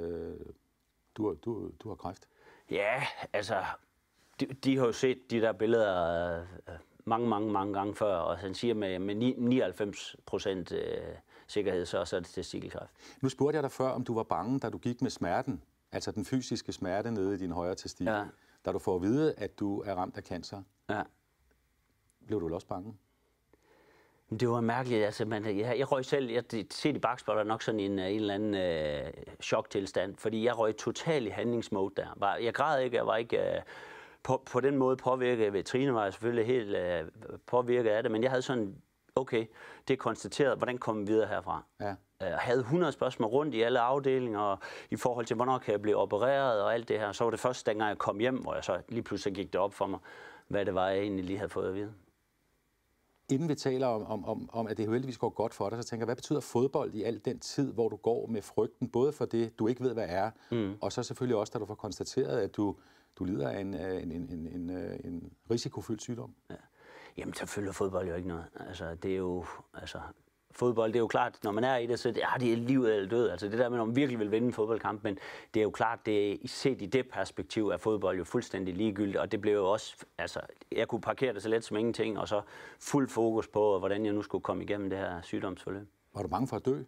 Speaker 1: du har kræft.
Speaker 2: Ja, altså, de har jo set de der billeder mange gange før, og han siger med 99% sikkerhed, så er det testikelkræft.
Speaker 1: Nu spurgte jeg dig før, om du var bange, da du gik med smerten, altså den fysiske smerte nede i din højre testikel, da du får at vide, at du er ramt af cancer.
Speaker 2: Ja.
Speaker 1: Blev du vel også bange?
Speaker 2: Det var mærkeligt, altså, jeg røg selv, jeg set i bagspejlet nok sådan en eller anden choktilstand, fordi jeg røg totalt i handlingsmode der. Jeg græd ikke, jeg var ikke på den måde påvirket. Trine var selvfølgelig helt påvirket af det, men jeg havde sådan, okay, det er konstateret, hvordan kommer vi videre herfra?
Speaker 1: Ja.
Speaker 2: Jeg havde 100 spørgsmål rundt i alle afdelinger, i forhold til, hvornår kan jeg blive opereret og alt det her. Så var det først, dengang jeg kom hjem, hvor jeg så lige pludselig gik det op for mig, hvad det var, jeg egentlig lige havde fået at vide.
Speaker 1: Inden vi taler om, at det heldigvis går godt for dig, så tænker jeg, hvad betyder fodbold i al den tid, hvor du går med frygten, både for det, du ikke ved, hvad er, og så selvfølgelig også, da du får konstateret, at du lider af en risikofyldt sygdom?
Speaker 2: Ja. Jamen, selvfølgelig er fodbold jo ikke noget. Altså, det er jo... Fodbold, det er jo klart, når man er i det, så det er livet eller død. Altså det der med, om man virkelig vil vinde en fodboldkamp, men det er jo klart, det er set i det perspektiv, at fodbold jo fuldstændig ligegyldigt, og det blev jo også, altså, jeg kunne parkere det så let som ingenting, og så fuld fokus på, hvordan jeg nu skulle komme igennem det her sygdomsforløb.
Speaker 1: Var du bange for at dø?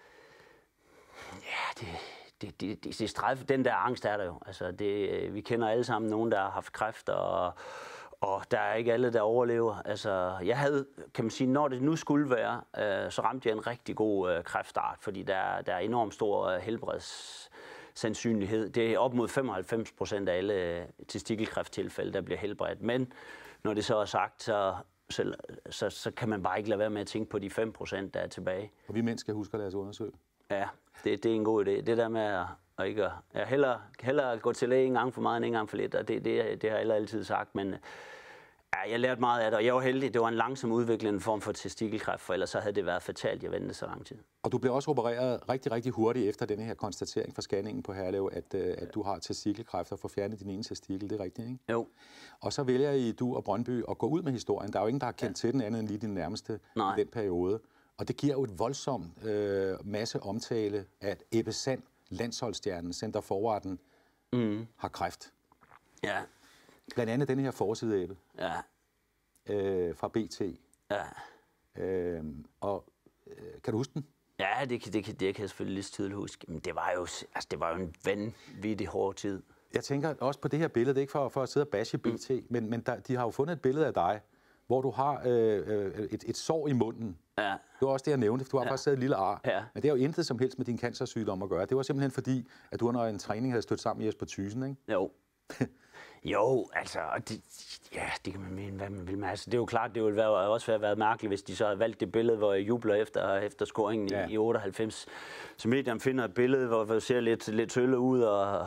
Speaker 2: Ja, det strejfer. Den der angst er der jo. Altså, vi kender alle sammen nogen, der har haft kræft, og der er ikke alle, der overlever. Altså, jeg havde, kan man sige, når det nu skulle være, så ramte jeg en rigtig god kræftstart, fordi der er enormt stor helbredssandsynlighed. Det er op mod 95% af alle testikelkræfttilfælde, der bliver helbredt. Men når det så er sagt, så kan man bare ikke lade være med at tænke på de 5%, der er tilbage.
Speaker 1: Og vi mænd skal huske at lade os undersøge.
Speaker 2: Ja, det er en god idé. Det der med at ikke hellere gå til læge en gang for meget end en gang for lidt, og det har jeg altid sagt, men ja, jeg lærte meget af det, og jeg var heldig. Det var en langsom udviklende form for testikelkræft, for ellers så havde det været fatalt, jeg ventede så lang tid.
Speaker 1: Og du blev også opereret rigtig, rigtig hurtigt efter denne her konstatering fra scanningen på Herlev, at du har testikelkræft og får fjernet din ene testikel. Det er rigtigt, ikke?
Speaker 2: Jo.
Speaker 1: Og så vælger I, du og Brøndby, at gå ud med historien. Der er jo ingen, der har kendt til den andet end lige din nærmeste i den periode. Og det giver jo et voldsomt masse omtale, at Ebbe Sand, landsholdsstjernen, center forwarden, har kræft.
Speaker 2: Ja.
Speaker 1: Blandt andet denne her forside, Ebbe.
Speaker 2: Ja.
Speaker 1: Fra BT.
Speaker 2: Ja.
Speaker 1: Kan du huske den?
Speaker 2: Ja, det kan jeg selvfølgelig lige så tydeligt huske. Men det var jo en vanvittig hård tid. Jeg
Speaker 1: tænker også på det her billede, ikke for at sidde og bashe BT, men de har jo fundet et billede af dig, hvor du har et sår i munden.
Speaker 2: Ja.
Speaker 1: Det var også det, jeg nævnte, for du har faktisk et lille ar.
Speaker 2: Ja.
Speaker 1: Men det har jo intet som helst med din cancersygdom at gøre. Det var simpelthen fordi, at du under en træning havde stødt sammen med Jesper Thyssen, ikke?
Speaker 2: Jo. Jo, altså, det kan man mene, hvad man vil med. Altså, det er jo klart, det ville også have været mærkeligt, hvis de så havde valgt det billede, hvor jeg jubler efter scoringen i 98. Så medierne finder et billede, hvor det ser lidt tølle ud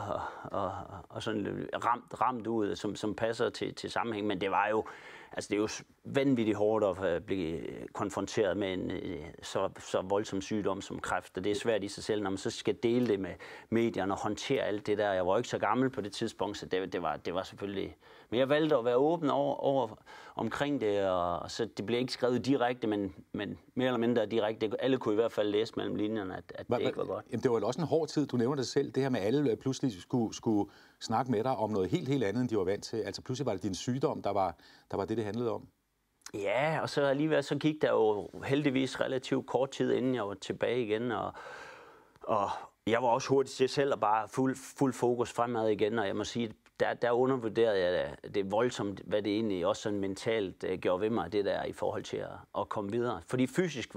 Speaker 2: og sådan ramt ud, som passer til sammenhæng. Men det var jo, altså det er jo vanvittigt hårdt at blive konfronteret med en så voldsom sygdom som kræft, og det er svært i sig selv, når man så skal dele det med medierne og håndtere alt det der. Jeg var ikke så gammel på det tidspunkt, så det var selvfølgelig... Men jeg valgte at være åben over omkring det, og så det blev ikke skrevet direkte, men mere eller mindre direkte. Alle kunne i hvert fald læse mellem linjerne, at det ikke var godt.
Speaker 1: Jamen, det var jo også en hård tid. Du nævner det selv, det her med, at alle pludselig skulle snakke med dig om noget helt andet, end de var vant til. Altså pludselig var det din sygdom, der var det handlede om.
Speaker 2: Ja, og så alligevel så gik der jo heldigvis relativt kort tid, inden jeg var tilbage igen, og jeg var også hurtigt til selv at bare fuld fokus fremad igen, og jeg må sige, der undervurderede jeg det voldsomt, hvad det egentlig også sådan mentalt gjorde ved mig, det der i forhold til at komme videre. Fordi fysisk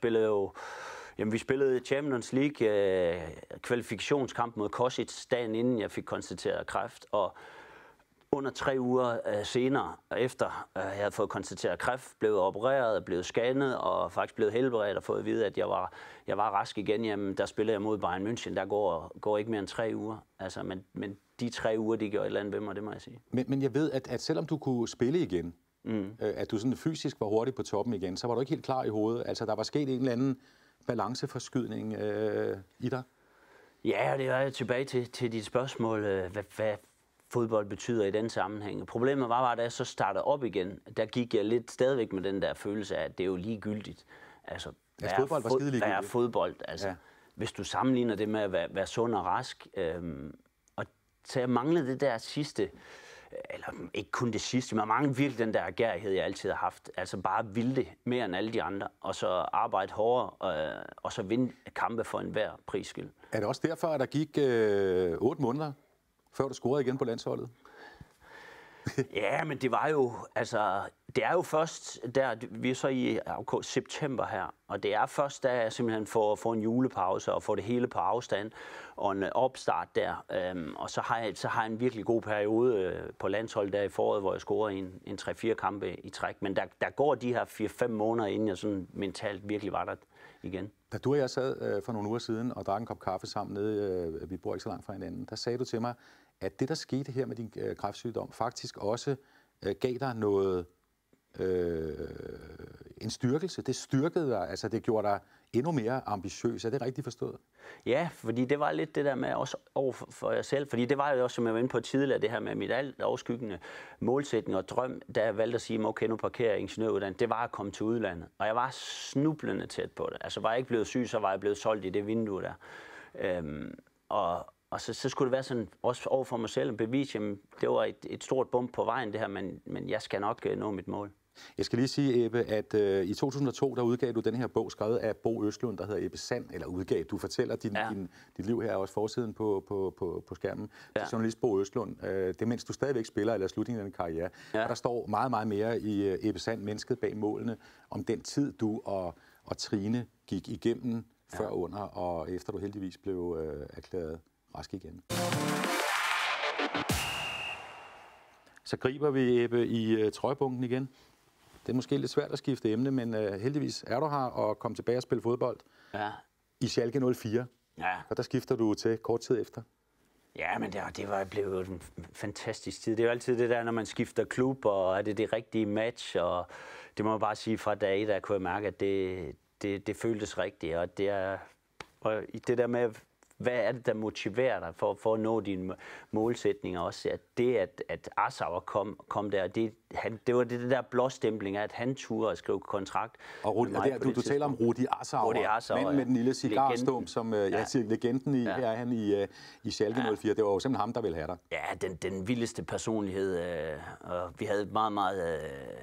Speaker 2: vi spillede Champions League kvalifikationskamp mod Kosic dagen inden jeg fik konstateret kræft, og under 3 uger senere, efter jeg havde fået konstateret kræft, blev opereret, blev scannet og faktisk blev helbredt og fået at vide, at jeg var rask igen. Jamen, der spillede jeg mod Bayern München. Der går ikke mere end 3 uger. Altså, men de 3 uger, de gjorde et eller andet ved mig, det må jeg sige.
Speaker 1: Men jeg ved, at selvom du kunne spille igen, at du sådan fysisk var hurtigt på toppen igen, så var du ikke helt klar i hovedet. Altså, der var sket en eller anden balanceforskydning i dig.
Speaker 2: Ja, og det er tilbage til dit spørgsmål. Hvad fodbold betyder i den sammenhæng. Problemet var, at da jeg så startede op igen, der gik jeg lidt stadigvæk med den der følelse af, at det er jo ligegyldigt. Altså,
Speaker 1: fodbold var skide ligegyldigt.
Speaker 2: Hvad er fodbold? Altså, hvis du sammenligner det med at være sund og rask. Og så jeg manglede det der sidste, eller ikke kun det sidste, men jeg manglede virkelig den der agerighed, jeg altid har haft. Altså bare ville det mere end alle de andre, og så arbejde hårdere, og så vinde kampe for enhver pris skyld.
Speaker 1: Er det også derfor, at der gik 8 måneder, før du scorede igen på landsholdet?
Speaker 2: Ja, men det var jo, altså, det er jo først der, vi er så i september her, og det er først der, jeg simpelthen får en julepause og får det hele på afstand og en opstart der. Og så har jeg en virkelig god periode på landsholdet der i foråret, hvor jeg scorer en 3-4 kampe i træk. Men der går de her 4-5 måneder, inden jeg sådan mentalt virkelig var der igen.
Speaker 1: Da du og jeg sad for nogle uger siden og drak en kop kaffe sammen nede, vi bor ikke så langt fra hinanden, der sagde du til mig, at det, der skete her med din kræftsygdom, faktisk også gav dig noget, en styrkelse. Det styrkede dig, altså det gjorde dig endnu mere ambitiøs. Er det rigtigt forstået?
Speaker 2: Ja, fordi det var lidt det der med også over for jer selv. Fordi det var jo også, som jeg var inde på tidligere, det her med mit alt overskyggende målsætning og drøm, da jeg valgte at sige, okay, nu parkerer jeg ingeniøruddannelsen, det var at komme til udlandet. Og jeg var snublende tæt på det. Altså var jeg ikke blevet syg, så var jeg blevet solgt i det vindue der. Og så skulle det være sådan, også over for mig selv, en bevis, jamen, det var et stort bump på vejen det her, men jeg skal nok nå mit mål.
Speaker 1: Jeg skal lige sige, Ebbe, at i 2002, der udgav du den her bog, skrevet af Bo Østlund, der hedder Ebbe Sand, eller udgav. Du fortæller dit liv her, også forsiden på skærmen, til journalist Bo Østlund. Det er mens du stadigvæk spiller, eller slutningen af din karriere. Ja. Og der står meget, meget mere i Ebbe Sand, mennesket bag målene, om den tid, du og Trine gik igennem før, under og efter du heldigvis blev erklæret rask igen. Så griber vi, Ebbe, i trøjebunken igen. Det er måske lidt svært at skifte emne, men heldigvis er du her og kom tilbage og spille fodbold i Schalke 04.
Speaker 2: Ja.
Speaker 1: Og der skifter du til kort tid efter.
Speaker 2: Ja, men det blev jo en fantastisk tid. Det er jo altid det der, når man skifter klub, og er det rigtige match, og det må jeg bare sige fra dag, der kunne jeg mærke, at det føltes rigtigt, og det der med, hvad er det, der motiverer dig for at nå dine målsætninger også? At det, at Assauer kom der, det var det der blåstempling af, at han turde at skrive kontrakt.
Speaker 1: Og du taler om Rudi Assauer, manden med den lille cigarstump, som jeg siger, legenden her er han i Schalke 04. Det var jo simpelthen ham, der ville have dig.
Speaker 2: Ja, den vildeste personlighed, og vi havde et meget, meget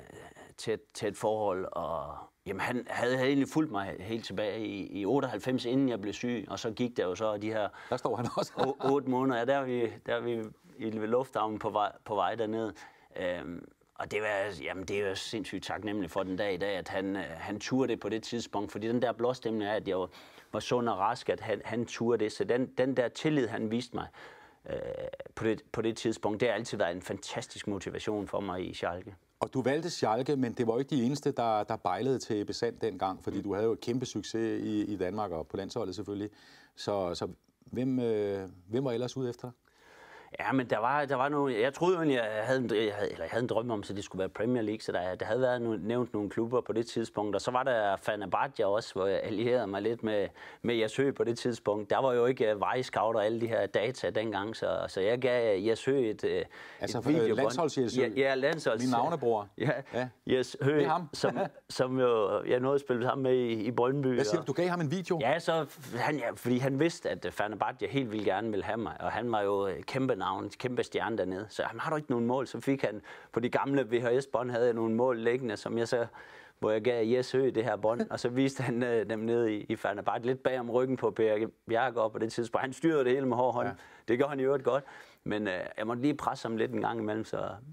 Speaker 2: tæt forhold, og jamen, han havde egentlig fulgt mig helt tilbage i 98, inden jeg blev syg, og så gik der jo så de her...
Speaker 1: Der står han også.
Speaker 2: 8 måneder, ja, der er vi i lufthavnen på vej derned. Og det er jo sindssygt taknemmelig for den dag i dag, at han turde det på det tidspunkt, fordi den der blåstemning er, at jeg var sund og rask, at han turde det, så den der tillid, han viste mig på det tidspunkt, det har altid været en fantastisk motivation for mig i Schalke.
Speaker 1: Og du valgte Schalke, men det var jo ikke de eneste, der bejlede til Ebbe Sand dengang, fordi du havde jo et kæmpe succes i Danmark og på landsholdet selvfølgelig. Så hvem var ellers ude efter dig?
Speaker 2: Ja, men der var nogle... Jeg troede jo, jeg havde en drøm om, så det skulle være Premier League, så der havde været nævnt nogle klubber på det tidspunkt. Og så var der Fenerbahce også, hvor jeg allierede mig lidt med Jasø på det tidspunkt. Der var jo ikke Vejscout og alle de her data dengang, så jeg gav Jasø et videobånd.
Speaker 1: Landsholds-Jasø?
Speaker 2: Ja, landsholds.
Speaker 1: Min navnebror.
Speaker 2: Ja. Jasø, som jo jeg nåede at spille sammen med i Brøndby.
Speaker 1: Hvad siger du? Du gav ham en video?
Speaker 2: Ja, fordi han vidste, at Fenerbahce helt vildt gerne ville have mig, og han var jo kæmpe navn, kæmpe stjerne dernede. Så har du ikke nogen mål? Så fik han, på de gamle VHS-bånd havde jeg nogle mål liggende, hvor jeg gav Jesø det her bånd, og så viste han dem ned i Fenerbahce, lidt bag om ryggen på Per Bjerregaard på det tidspunkt. Han styrede det hele med hård hånd. Ja. Det gjorde han i øvrigt godt. Men jeg måtte lige presse ham lidt en gang imellem,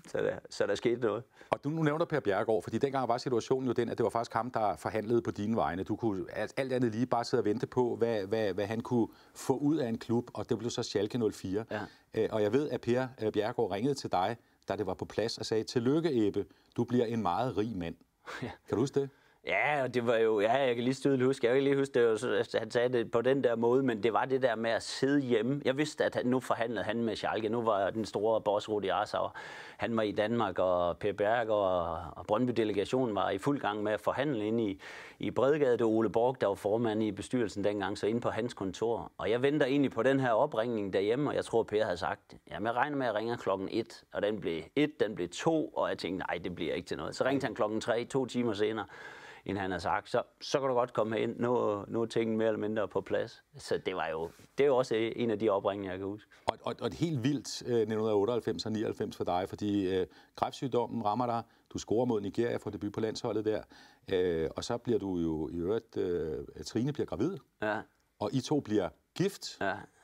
Speaker 2: så der skete noget.
Speaker 1: Og nu nævner Per Bjerregaard, fordi dengang var situationen jo den, at det var faktisk ham, der forhandlede på dine vegne. Du kunne alt andet lige bare sidde og vente på, hvad han kunne få ud af en klub, og det blev så Schalke 04. Ja. Og jeg ved, at Per Bjerregaard ringede til dig, da det var på plads, og sagde, tillykke Ebbe, du bliver en meget rig mand. Ja. Kan du huske det?
Speaker 2: Ja, og det var jo, jeg kan lige tydeligt huske, jeg kan lige huske, det var, at han sagde det på den der måde, men det var det der med at sidde hjemme. Jeg vidste, at nu forhandlede han med Schalke, nu var den store boss Rudi Assauer, han var i Danmark, og Per Bjerregaard og Brøndby-delegationen var i fuld gang med at forhandle inde i Bredgade. Det var Ole Borg, der var formand i bestyrelsen dengang, så inde på hans kontor. Og jeg venter egentlig på den her opringning derhjemme, og jeg tror, Per havde sagt, jamen jeg regner med at ringe klokken 1, og den blev 1, den blev 2, og jeg tænkte, nej, det bliver ikke til noget. Så ringte han klokken 3, 2 timer senere, end han har sagt, så kan du godt komme ind. Nu er tingene mere eller mindre på plads. Så det er jo også en af de opringninger, jeg kan huske.
Speaker 1: Og et helt vildt 1998 og 99 for dig, fordi kræftsygdommen rammer dig. Du scorer mod Nigeria for debut på landsholdet der. Og så bliver du jo i øvrigt, Trine bliver gravid. Ja. Og I to bliver gift.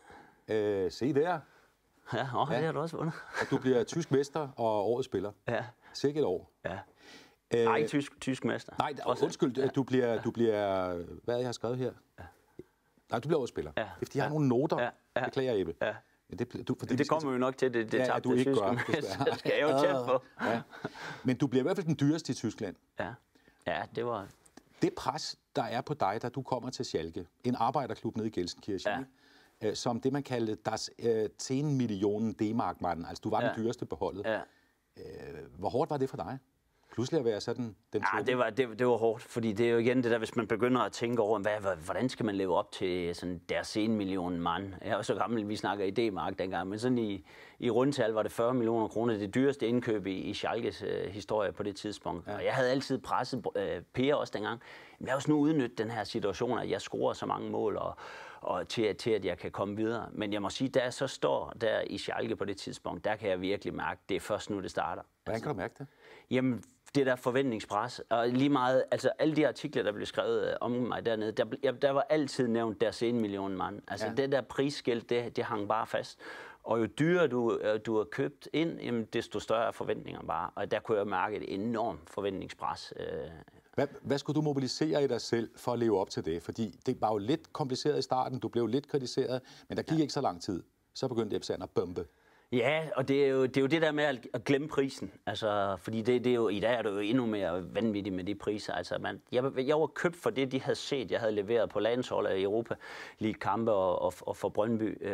Speaker 1: Ja. Se der.
Speaker 2: Ja, det har du også vundet.
Speaker 1: Og du bliver tysk mester og årets spiller. Ja. Sikkert et år.
Speaker 2: Ja. Nej, ikke tysk mester.
Speaker 1: Nej, undskyld, ja. du bliver, hvad jeg har skrevet her? Ja. Nej, du bliver overspiller. Ja. Det er fordi, jeg har nogle noter. Ja. Beklager, Ebbe. Ja.
Speaker 2: Det kommer jo nok til, det tabte
Speaker 1: du ikke
Speaker 2: tyske
Speaker 1: gør.
Speaker 2: mester. Det skal jeg jo tæt på.
Speaker 1: Ja. Men du bliver i hvert fald den dyreste i Tyskland.
Speaker 2: Ja, det var...
Speaker 1: Det pres, der er på dig, da du kommer til Schalke, en arbejderklub nede i Gelsenkirchen, som det, man kaldte das 10 Millionen D-Mark-manden, altså du var den dyreste på holdet. Ja. Hvor hårdt var det for dig? Pludselig at være sådan den
Speaker 2: det var hårdt, fordi det er jo igen det der, hvis man begynder at tænke over, hvordan skal man leve op til sådan deres 1 million mand. Jeg var så gammel, vi snakker i D-mark dengang, men sådan i rundtal var det 40 millioner kroner, det dyreste indkøb i Schalkes historie på det tidspunkt. Ja. Og jeg havde altid presset Per også dengang. Lad os nu udnytte den her situation, at jeg scorer så mange mål, og til at jeg kan komme videre. Men jeg må sige, da jeg så står der i Schalke på det tidspunkt, der kan jeg virkelig mærke, det er først nu, det starter.
Speaker 1: Hvordan kan du mærke det?
Speaker 2: Jamen, det der forventningspres, og lige meget, altså alle de artikler, der blev skrevet om mig dernede, der var altid nævnt deres 1 million mand. Altså det der prisskilt, det hang bare fast. Og jo dyrere du har købt ind, jamen, desto større er forventningerne bare. Og der kunne jeg mærke et enormt forventningspres.
Speaker 1: Hvad skulle du mobilisere i dig selv for at leve op til det? Fordi det var jo lidt kompliceret i starten, du blev lidt kritiseret, men der gik ikke så lang tid. Så begyndte Ebbe Sand at bombe.
Speaker 2: Ja, og det er jo det der med at glemme prisen. Altså, fordi det er jo, i dag er det jo endnu mere vanvittigt med de priser. Altså, jeg var købt for det, de havde set. Jeg havde leveret på landsholdet i Europa League kampe og for Brøndby.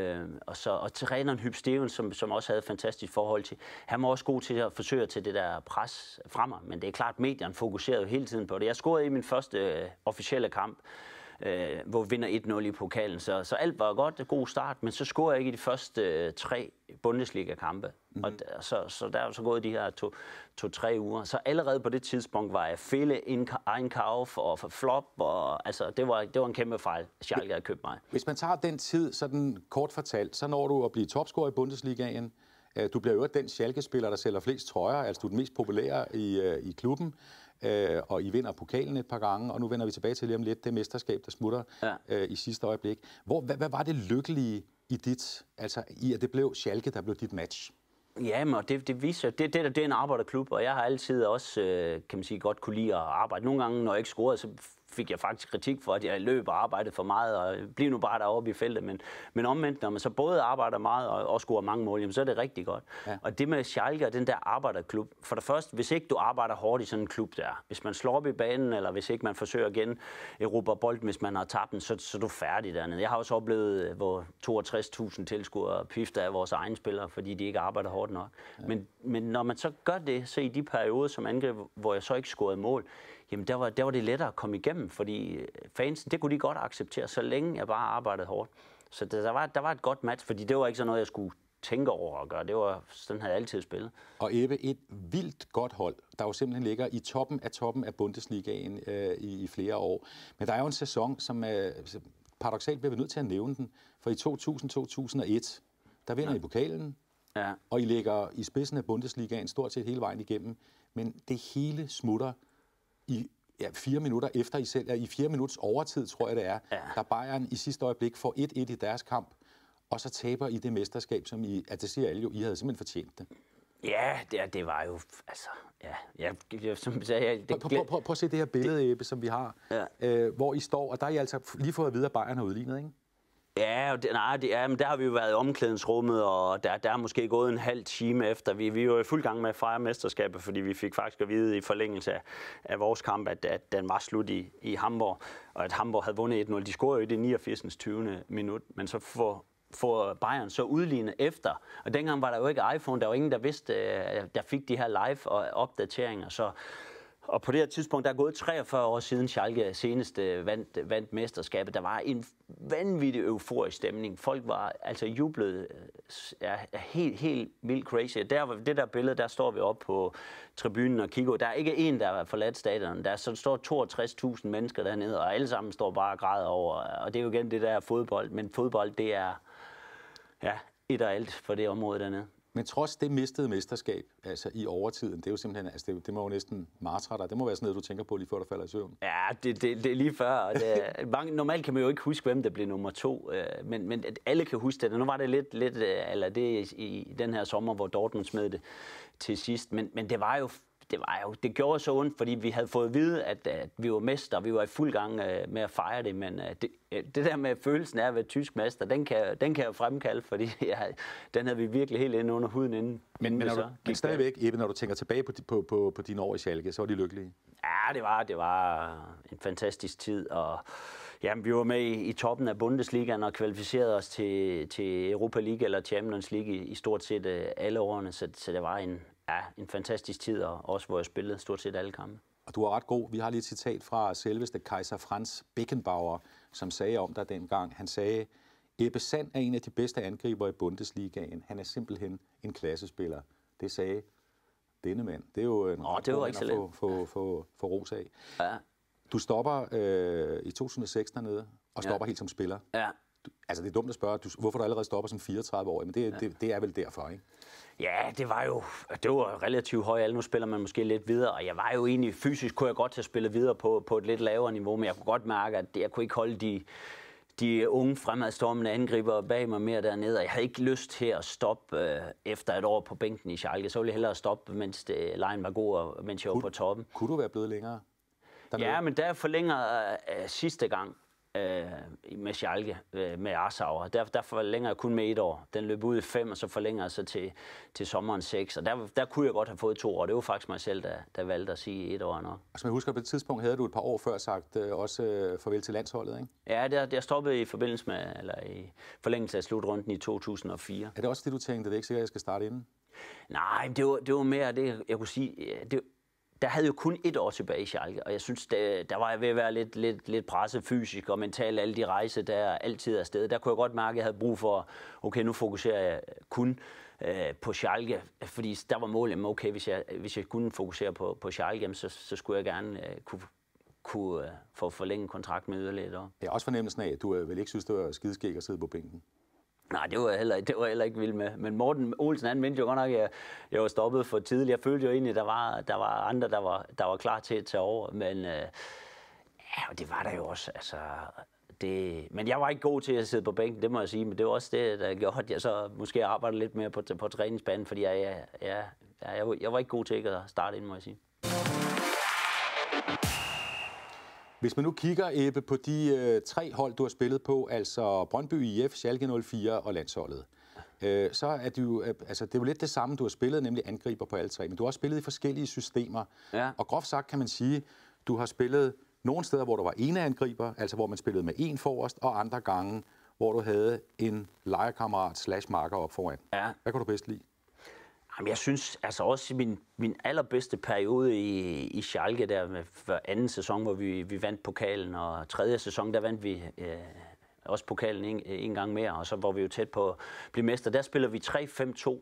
Speaker 2: Og træneren Hyb Stevens, som også havde et fantastisk forhold til. Han var også god til at forsøge til det der pres fremad. Men det er klart, medierne fokuserede jo hele tiden på det. Jeg scorede i min første officielle kamp, hvor vi vinder 1-0 i pokalen. Så alt var godt, god start, men så scorede jeg ikke i de første 3 Bundesliga-kampe. Og så der er jo så gået de her 2-3 uger. Så allerede på det tidspunkt var jeg fælde Einkauf og flop, og altså det var en kæmpe fejl, Schalke havde købt mig.
Speaker 1: Hvis man tager den tid, sådan kort fortalt, så når du at blive topscorer i Bundesligaen. Du bliver jo den Schalke-spiller, der sælger flest trøjer, altså du er den mest populære i klubben. Og I vinder pokalen et par gange, og nu vender vi tilbage til lige om lidt det mesterskab, der smutter i sidste øjeblik. Hvad var det lykkelige i dit, altså i at det blev Schalke, der blev dit match?
Speaker 2: Jamen, og det viser, det er en arbejderklub, og jeg har altid også, kan man sige, godt kunne lide at arbejde. Nogle gange, når jeg ikke scorede, så fik jeg faktisk kritik for, at jeg løb og arbejdede for meget, og blev nu bare deroppe i feltet. Men omvendt, når man så både arbejder meget og scorer mange mål, jamen, så er det rigtig godt. Ja. Og det med Schalke og den der arbejderklub, for det første, hvis ikke du arbejder hårdt i sådan en klub der, hvis man slår op i banen, eller hvis ikke man forsøger igen erobre bolden, hvis man har tabt den, så er du færdig dernede. Jeg har også oplevet, hvor 62.000 tilskuere pifter af vores egne spillere, fordi de ikke arbejder hårdt nok. Ja. Men når man så gør det, så i de perioder som angreb, hvor jeg så ikke scorede mål, jamen der var det lettere at komme igennem, fordi fansen, det kunne de godt acceptere, så længe jeg bare arbejdede hårdt. Så der var et godt match, fordi det var ikke sådan noget, jeg skulle tænke over at gøre. Det var sådan, havde jeg altid spillet.
Speaker 1: Og Ebbe, et vildt godt hold, der jo simpelthen ligger i toppen af Bundesligaen i flere år. Men der er jo en sæson, som paradoksalt bliver vi nødt til at nævne den, for i 2000-2001, der vinder I pokalen, og I ligger i spidsen af Bundesligaen stort set hele vejen igennem, men det hele smutter i 4 minutter efter I selv, i 4 minutters overtid, tror jeg det er, der Bayern i sidste øjeblik får 1-1 i deres kamp, og så taber I det mesterskab, som I, det siger alle jo, I havde simpelthen fortjent det.
Speaker 2: Ja, det var jo, altså, som sagde jeg...
Speaker 1: Prøv at se det her billede, Ebbe, som vi har, hvor I står, og der er I altså lige fået at vide, at Bayern har udlignet, ikke?
Speaker 2: Ja, men der har vi jo været i omklædningsrummet, og der er måske gået en halv time efter. Vi var i fuld gang med at fejre mesterskabet, fordi vi fik faktisk at vide i forlængelse af vores kamp, at den var slut i Hamburg, og at Hamburg havde vundet 1-0. De scorede jo i det 89. 20. minut, men så får Bayern så udlignet efter. Og dengang var der jo ikke iPhone, der var ingen, der vidste, der fik de her live-opdateringer, så... Og på det her tidspunkt, der er gået 43 år siden Schalke senest vandt mesterskabet. Der var en vanvittig euforisk stemning. Folk var altså jublet helt vildt crazy. Det der billede, der står vi oppe på tribunen og kigger. Der er ikke en, der har forladt stadion. Der står 62.000 mennesker dernede, og alle sammen står bare og græder over. Og det er jo igen det der fodbold. Men fodbold, det er et og alt for det område dernede.
Speaker 1: Men trods det mistede mesterskab, altså i overtiden, det er jo simpelthen, altså det må jo næsten martre dig. Det må være sådan noget, du tænker på lige før du falder i søvn.
Speaker 2: Ja, det er lige før. Normalt kan man jo ikke huske, hvem der blev nummer 2, men alle kan huske det. Nu var det lidt eller det i den her sommer, hvor Dortmund smed det til sidst. Men det gjorde så ondt, fordi vi havde fået at vide, at vi var mester, og vi var i fuld gang med at fejre det, men det der med følelsen af at være tysk mester, den kan jeg fremkalde, fordi den havde vi virkelig helt inde under huden inden.
Speaker 1: Men stadigvæk, Ebbe, når du tænker tilbage på dine år i Schalke, så var de lykkelige?
Speaker 2: Ja, det var en fantastisk tid, og jamen, vi var med i toppen af Bundesligaen og kvalificerede os til Europa League eller Champions League i stort set alle årene, så det var en fantastisk tid, og også hvor jeg spillede stort set alle kampe.
Speaker 1: Og du er ret god. Vi har lige et citat fra selveste Kaiser Franz Beckenbauer, som sagde om dig dengang. Han sagde, Ebbe Sand er en af de bedste angriber i Bundesligaen. Han er simpelthen en klassespiller. Det sagde denne mand. Det er jo en få ros af. Ja. Du stopper i 2006 dernede, og stopper helt som spiller.
Speaker 2: Ja.
Speaker 1: Altså, det er dumt at spørge, hvorfor du allerede stopper som 34-årig, men det er vel derfor, ikke?
Speaker 2: Ja, det var relativt højt. Nu spiller man måske lidt videre, og jeg var jo egentlig fysisk, kunne jeg godt have spillet videre på et lidt lavere niveau, men jeg kunne godt mærke, at jeg kunne ikke holde de unge fremadstormende angriber bag mig mere dernede, og jeg havde ikke lyst til at stoppe efter et år på bænken i Schalke. Så ville jeg hellere stoppe, mens lejen var god, og mens jeg var på toppen.
Speaker 1: Kunne du være blevet længere?
Speaker 2: Ja, men da jeg forlænger sidste gang, med Schalke, med Arsauer. Der forlænger jeg kun med 1 år. Den løb ud i 5, og så forlænger jeg så til sommeren 6. Og der kunne jeg godt have fået 2 år. Det var faktisk mig selv, der valgte at sige 1 år nok.
Speaker 1: Som jeg husker, på et tidspunkt havde du et par år før sagt også farvel til landsholdet, ikke?
Speaker 2: Ja, det stoppede i forlængelse af slutrunden i 2004.
Speaker 1: Er det også det, du tænkte, det er ikke sikkert, at jeg skal starte inden?
Speaker 2: Nej, det var mere det, jeg kunne sige. Der havde jo kun 1 år tilbage i Schalke, og jeg synes, der var jeg ved at være lidt presset fysisk og mentalt, alle de rejser, der altid er afsted. Der kunne jeg godt mærke, at jeg havde brug for, okay, nu fokuserer jeg kun på Schalke, fordi der var målet, okay, hvis jeg kunne fokusere på Schalke, så skulle jeg gerne kunne få forlænge kontrakt med yderligere.
Speaker 1: Jeg har også fornemmelsen af, at du vel ikke synes, det var skideskæg at sidde på bænken.
Speaker 2: Nej, det var jeg heller ikke vild med. Men Morten Olsen, han mente jo godt nok, at jeg var stoppet for tidligt. Jeg følte jo egentlig, at der var andre, der var klar til at tage over. Men det var der jo også. Altså, men jeg var ikke god til at sidde på bænken, det må jeg sige. Men det var også det, der gjorde, at jeg så måske arbejdede lidt mere på træningsbanen. Fordi jeg var ikke god til ikke at starte ind, må jeg sige.
Speaker 1: Hvis man nu kigger, Ebbe, på de 3 hold, du har spillet på, altså Brøndby IF, Schalke 04 og landsholdet, så er det jo, altså det er jo lidt det samme, du har spillet, nemlig angriber på alle 3, men du har også spillet i forskellige systemer. Ja. Og groft sagt kan man sige, du har spillet nogle steder, hvor du var ene angriber, altså hvor man spillede med 1 forrest, og andre gange, hvor du havde en legekammerat / marker op foran. Ja. Hvad kan du bedst lide?
Speaker 2: Jamen, jeg synes altså også min allerbedste periode i Schalke, der med anden sæson, hvor vi vandt pokalen, og 3. sæson, der vandt vi også pokalen en gang mere, og så var vi jo tæt på at blive mester. Der spiller vi 3-5-2.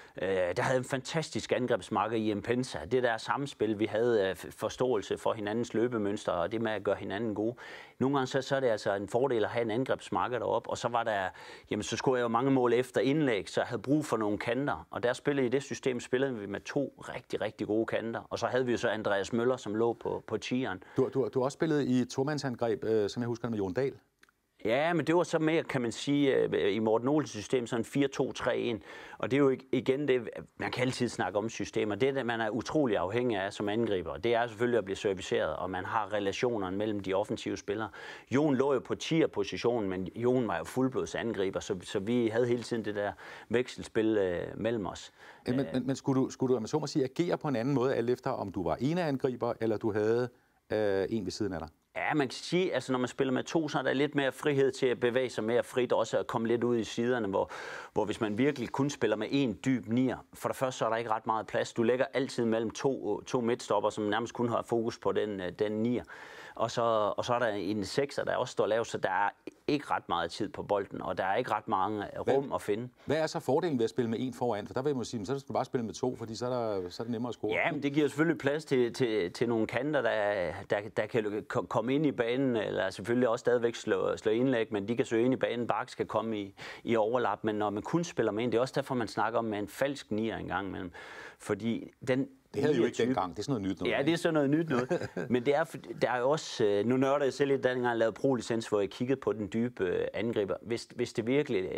Speaker 2: Der havde en fantastisk angrebsmarker i Mpenza. Det der samspil, vi havde forståelse for hinandens løbemønster, og det med at gøre hinanden gode. Nogle gange så er det altså en fordel at have en angrebsmarker deroppe, og så var der, jamen så skulle jeg jo mange mål efter indlæg, så jeg havde brug for nogle kanter. Og der spillede i det system, spillede vi med 2 rigtig, rigtig gode kanter. Og så havde vi jo så Andreas Møller, som lå på tieren.
Speaker 1: Du har også spillet i tomandsangreb, som jeg husker med Jon Dahl.
Speaker 2: Ja, men det var så mere, kan man sige, i Morten Olsens system, sådan 4-2-3-1. Og det er jo igen det, man kan altid snakke om systemer. Det, man er utrolig afhængig af som angriber, det er selvfølgelig at blive serviceret, og man har relationerne mellem de offensive spillere. Jon lå jo på tier-positionen, men Jon var jo fuldblods angriber, så vi havde hele tiden det der vekselspil mellem os.
Speaker 1: Men skulle du, så må sige, agere på en anden måde, alt efter om du var ene angriber, eller du havde en ved siden af dig?
Speaker 2: Ja, man kan sige, altså når man spiller med 2, så er der lidt mere frihed til at bevæge sig mere frit, også at komme lidt ud i siderne, hvor hvis man virkelig kun spiller med 1 dyb nier, for det første så er der ikke ret meget plads. Du lægger altid mellem to midtstopper, som nærmest kun har fokus på den nier. Og så er der en 6'er, der også står lavt, så der er ikke ret meget tid på bolden, og der er ikke ret mange rum at finde.
Speaker 1: Hvad er så fordelen ved at spille med 1 foran? For der vil man sige, så skal du bare spille med 2, fordi så er det nemmere at score.
Speaker 2: Ja, men det giver selvfølgelig plads til nogle kanter, der kan komme ind i banen, eller selvfølgelig også stadigvæk slå indlæg, men de kan søge ind i banen, Bak skal komme i overlap. Men når man kun spiller med 1, det er også derfor, man snakker om med en falsk nier en gang imellem. Fordi
Speaker 1: det havde jo ikke dengang. Det er sådan noget nyt noget.
Speaker 2: Ja, det er sådan noget nyt noget. Men der er jo også... Nu nørder jeg selv lidt, da jeg lavede pro-licens, hvor jeg kiggede på den dybe angriber. Hvis det virkelig...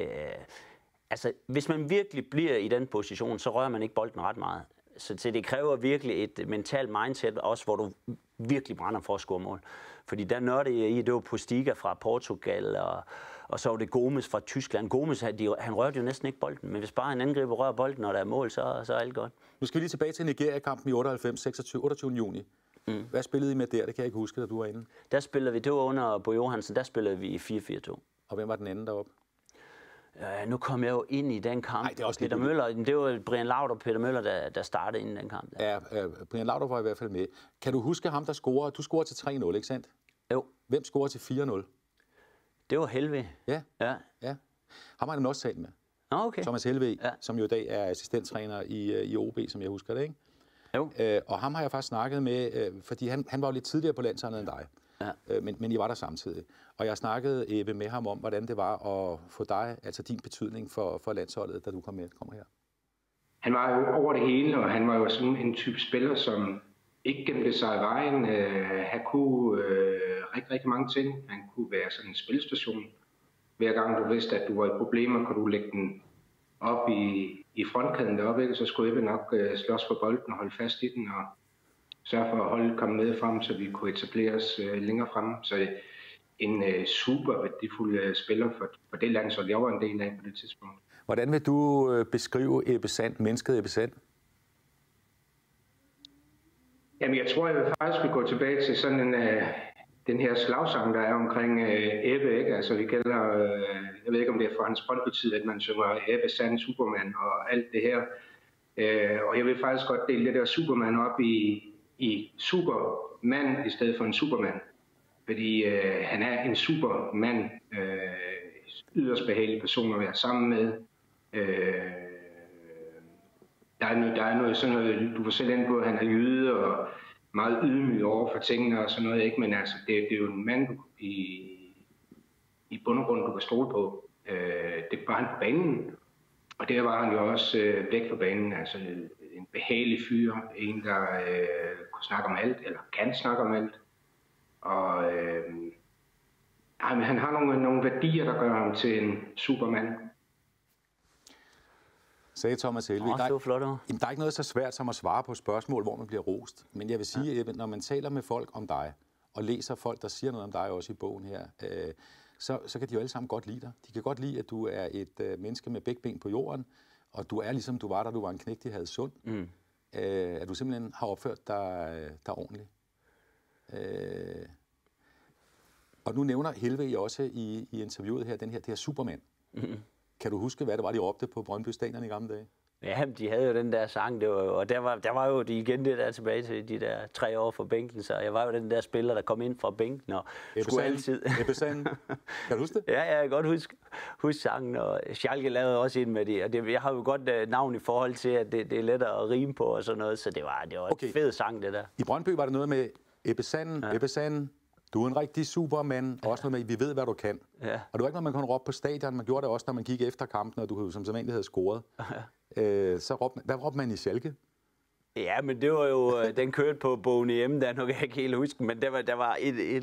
Speaker 2: hvis man virkelig bliver i den position, så rører man ikke bolden ret meget. Så det kræver virkelig et mentalt mindset, også hvor du virkelig brænder for at score mål. Fordi der nørdede jeg i, det var Postiga fra Portugal, og så var det Gomes fra Tyskland. Gomes, han rørte jo næsten ikke bolden, men hvis bare en angriber rører bolden, når der er mål, så er alt godt.
Speaker 1: Nu skal vi lige tilbage til Nigeria-kampen i 28. juni. Hvad spillede I med der? Det kan jeg ikke huske, da du var inde.
Speaker 2: Der spillede vi, det var under Bo Johansen, der spillede vi 4-4-2.
Speaker 1: Og hvem var den anden deroppe?
Speaker 2: Nu kom jeg jo ind i den kamp.
Speaker 1: Nej, det er også
Speaker 2: Peter Møller, det var Brian Laudrup og Peter Møller, der startede inden den kamp.
Speaker 1: Ja, Brian Laudrup var i hvert fald med. Kan du huske ham, der scorede? Du scorede til 3-0, ikke sandt?
Speaker 2: Jo.
Speaker 1: Hvem scorede til 4-0?
Speaker 2: Det var Helvig.
Speaker 1: Ja. Ham har han også talt med.
Speaker 2: Okay.
Speaker 1: Thomas Helvig, som jo i dag er assistenttræner i OB, som jeg husker det, ikke?
Speaker 2: Jo.
Speaker 1: Og ham har jeg faktisk snakket med, fordi han var jo lidt tidligere på landsholdet end dig. Ja. Men I var der samtidig. Og jeg snakkede, Ebbe, med ham om, hvordan det var at få dig, altså din betydning for landsholdet, da du kommer her.
Speaker 4: Han var jo over det hele, og han var jo sådan en type spiller, som ikke gemte sig i vejen. Han kunne rigtig, rigtig mange ting. Han kunne være sådan en spilstation. Hver gang du vidste, at du var i problemer, kunne du lægge den op i frontkæden deroppe, ikke? Så skulle Ebbe nok slås for bolden og holde fast i den, og sørge for at holdet komme med frem, så vi kunne etablere os længere frem. Så en super værdifuld spiller for det landshold, jeg var en del af på det tidspunkt.
Speaker 1: Hvordan vil du beskrive Ebbe Sand, mennesket Ebbe Sand?
Speaker 4: Jamen, jeg tror, jeg vil faktisk gå tilbage til sådan den her slagsang, der er omkring Ebbe, ikke? Altså, vi kalder, jeg ved ikke, om det er fra hans Brøndby-tid, at man synger Ebbe Sand, Superman og alt det her. Og jeg vil faktisk godt dele det der Superman op i Superman i stedet for en Superman. Fordi han er en supermand, yderst behagelig person at være sammen med. Der er noget sådan noget, du får selv ind på, at han er jøde og meget ydmyg over for tingene og sådan noget, ikke? Men altså, det er jo en mand i bund og grund, du kan stole på. Det var han på banen, og der var han jo også væk fra banen. Altså en behagelig fyr, en der kunne snakke om alt, eller kan snakke om alt. Og men han har nogle værdier, der gør ham til en supermand.
Speaker 1: Sagde Thomas Helvig.
Speaker 2: Det var flot,
Speaker 1: der er ikke noget så svært som at svare på spørgsmål, hvor man bliver rost. Men jeg vil sige, at når man taler med folk om dig, og læser folk, der siger noget om dig også i bogen her, så kan de jo alle sammen godt lide dig. De kan godt lide, at du er et menneske med begge ben på jorden, og du er ligesom du var, da du var en knægt i Hadsund. At du simpelthen har opført dig ordentligt. Og nu nævner Helvig også i interviewet her, det her Superman. Kan du huske, hvad det var, de råbte på Brøndby Stadion i gamle dage?
Speaker 2: Ja, de havde jo den der sang, og der var jo igen det der tilbage til de der 3 år for bænken, så jeg var jo den der spiller, der kom ind fra bænken og skulle altid...
Speaker 1: Ebbe Sand. Kan du huske det?
Speaker 2: Ja, jeg kan godt huske sangen, og Schalke lavede også ind med det, og jeg har jo godt navn i forhold til, at det er lettere at rime på og sådan noget, så det var okay. En fed sang, det der.
Speaker 1: I Brøndby var det noget med Ebbe Sand, Ebbe Sand. Du er en rigtig supermand, og også noget med, vi ved, hvad du kan. Ja. Og det var ikke noget, man kunne råbe på stadion. Man gjorde det også, når man gik efter kampen, og du som sædvanligt havde scoret. Ja. Hvad råbte man i Schalke?
Speaker 2: Ja, men det var jo, den kørte på bogen hjemme, der nu kan jeg ikke helt huske, men der var et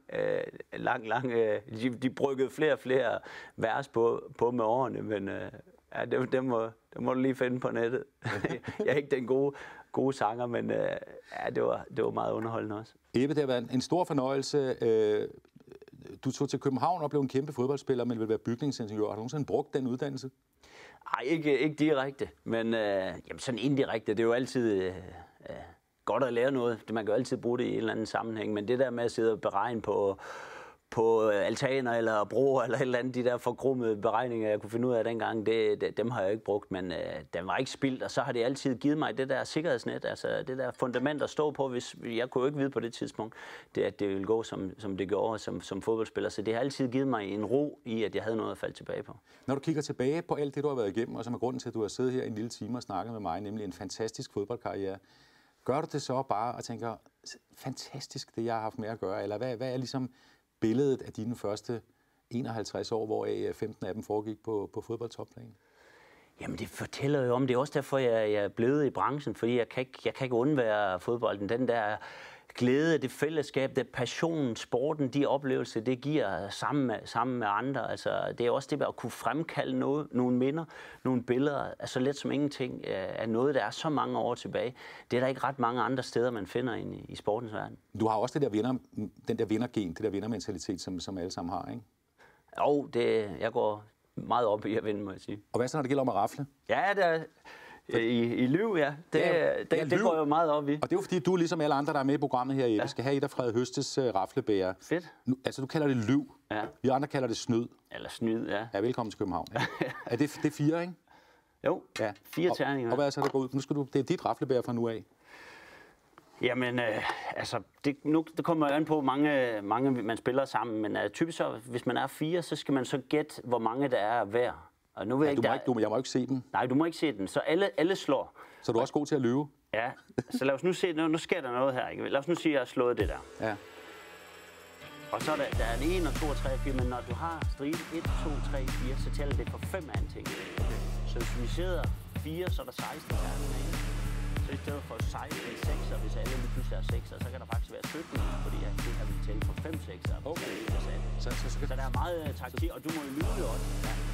Speaker 2: lang, de bryggede flere og flere vers på med årene, men ja, det må du lige finde på nettet. Jeg er ikke den gode sanger, men ja, det var meget underholdende også.
Speaker 1: Ebbe, det har været en stor fornøjelse. Du tog til København og blev en kæmpe fodboldspiller, men vil være bygningsingeniør. Har du nogensinde brugt den uddannelse?
Speaker 2: Nej, ikke direkte, men sådan indirekte. Det er jo altid godt at lære noget. Man kan jo altid bruge det i en eller anden sammenhæng, men det der med at sidde og beregne på altaner eller broer eller et eller andet, de der forkrummede beregninger, jeg kunne finde ud af dengang, dem har jeg ikke brugt, men dem var ikke spildt, og så har det altid givet mig det der sikkerhedsnet, altså det der fundament at stå på, hvis jeg kunne jo ikke vide på det tidspunkt, at det ville gå, som det gjorde som fodboldspiller, så det har altid givet mig en ro i, at jeg havde noget at falde tilbage på. Når
Speaker 1: du kigger tilbage på alt det, du har været igennem, og som er grunden til, at du har siddet her en lille time og snakket med mig, nemlig en fantastisk fodboldkarriere, gør du det så bare og tænker, fantastisk det, jeg har haft med at gøre, eller hvad er ligesom billedet af dine første 51 år, hvoraf 15 af dem foregik på fodboldtopplan?
Speaker 2: Jamen, det fortæller jo om. Det er også derfor, jeg er blevet i branchen, fordi jeg kan ikke undvære fodbolden. Den der glæde, det fællesskab, det passion, sporten, de oplevelser, det giver sammen med andre. Altså, det er også det at kunne fremkalde nogle minder, nogle billeder, altså let som ingenting, af noget, der er så mange år tilbage. Det er der ikke ret mange andre steder, man finder i sportens verden.
Speaker 1: Du har også den der vindergen, det der vindermentalitet, som alle sammen har, ikke?
Speaker 2: Jo, jeg går meget op i at vinde, må jeg sige.
Speaker 1: Og hvad så, når det gælder om at rafle?
Speaker 2: Ja, det er... I Lyv, ja. Det går jo meget op i.
Speaker 1: Og det er jo fordi, du ligesom alle andre, der er med i programmet her, Ebbe, skal have et af Frede Høstes raflebæger.
Speaker 2: Fedt.
Speaker 1: Altså, du kalder det Lyv. Ja. Vi andre kalder det Snyd.
Speaker 2: Eller Snyd, ja.
Speaker 1: Ja, velkommen til København. Er det 4, ikke?
Speaker 2: Jo, ja. 4 terninger.
Speaker 1: Og hvad er så, der går ud? Det er dit raflebæger fra nu af.
Speaker 2: Jamen, altså, det kommer jo an på mange man spiller sammen, men typisk så, hvis man er 4, så skal man så gætte, hvor mange der er hver. Og nu
Speaker 1: jeg må ikke se dem.
Speaker 2: Nej, du må ikke se dem. Så alle slår.
Speaker 1: Så er du også god til at lyve?
Speaker 2: Ja. Så lad os nu se, nu sker der noget her. Ikke? Lad os nu sige, at jeg har slået det der.
Speaker 1: Ja.
Speaker 2: Og så er der er en 1 og 2 og 3 og 4, men når du har stribe 1, 2, 3, 4, så tæller det for 5 af en ting. Så hvis vi sidder 4, så er der 16 terninger. Så i stedet for 16 6'er, hvis alle lige pludselig er 6'er, så kan der faktisk være 17, fordi det her vil tælle for 5 6'er.
Speaker 1: Okay.
Speaker 2: Så der er meget taktik, og du må jo lyve også. Ja.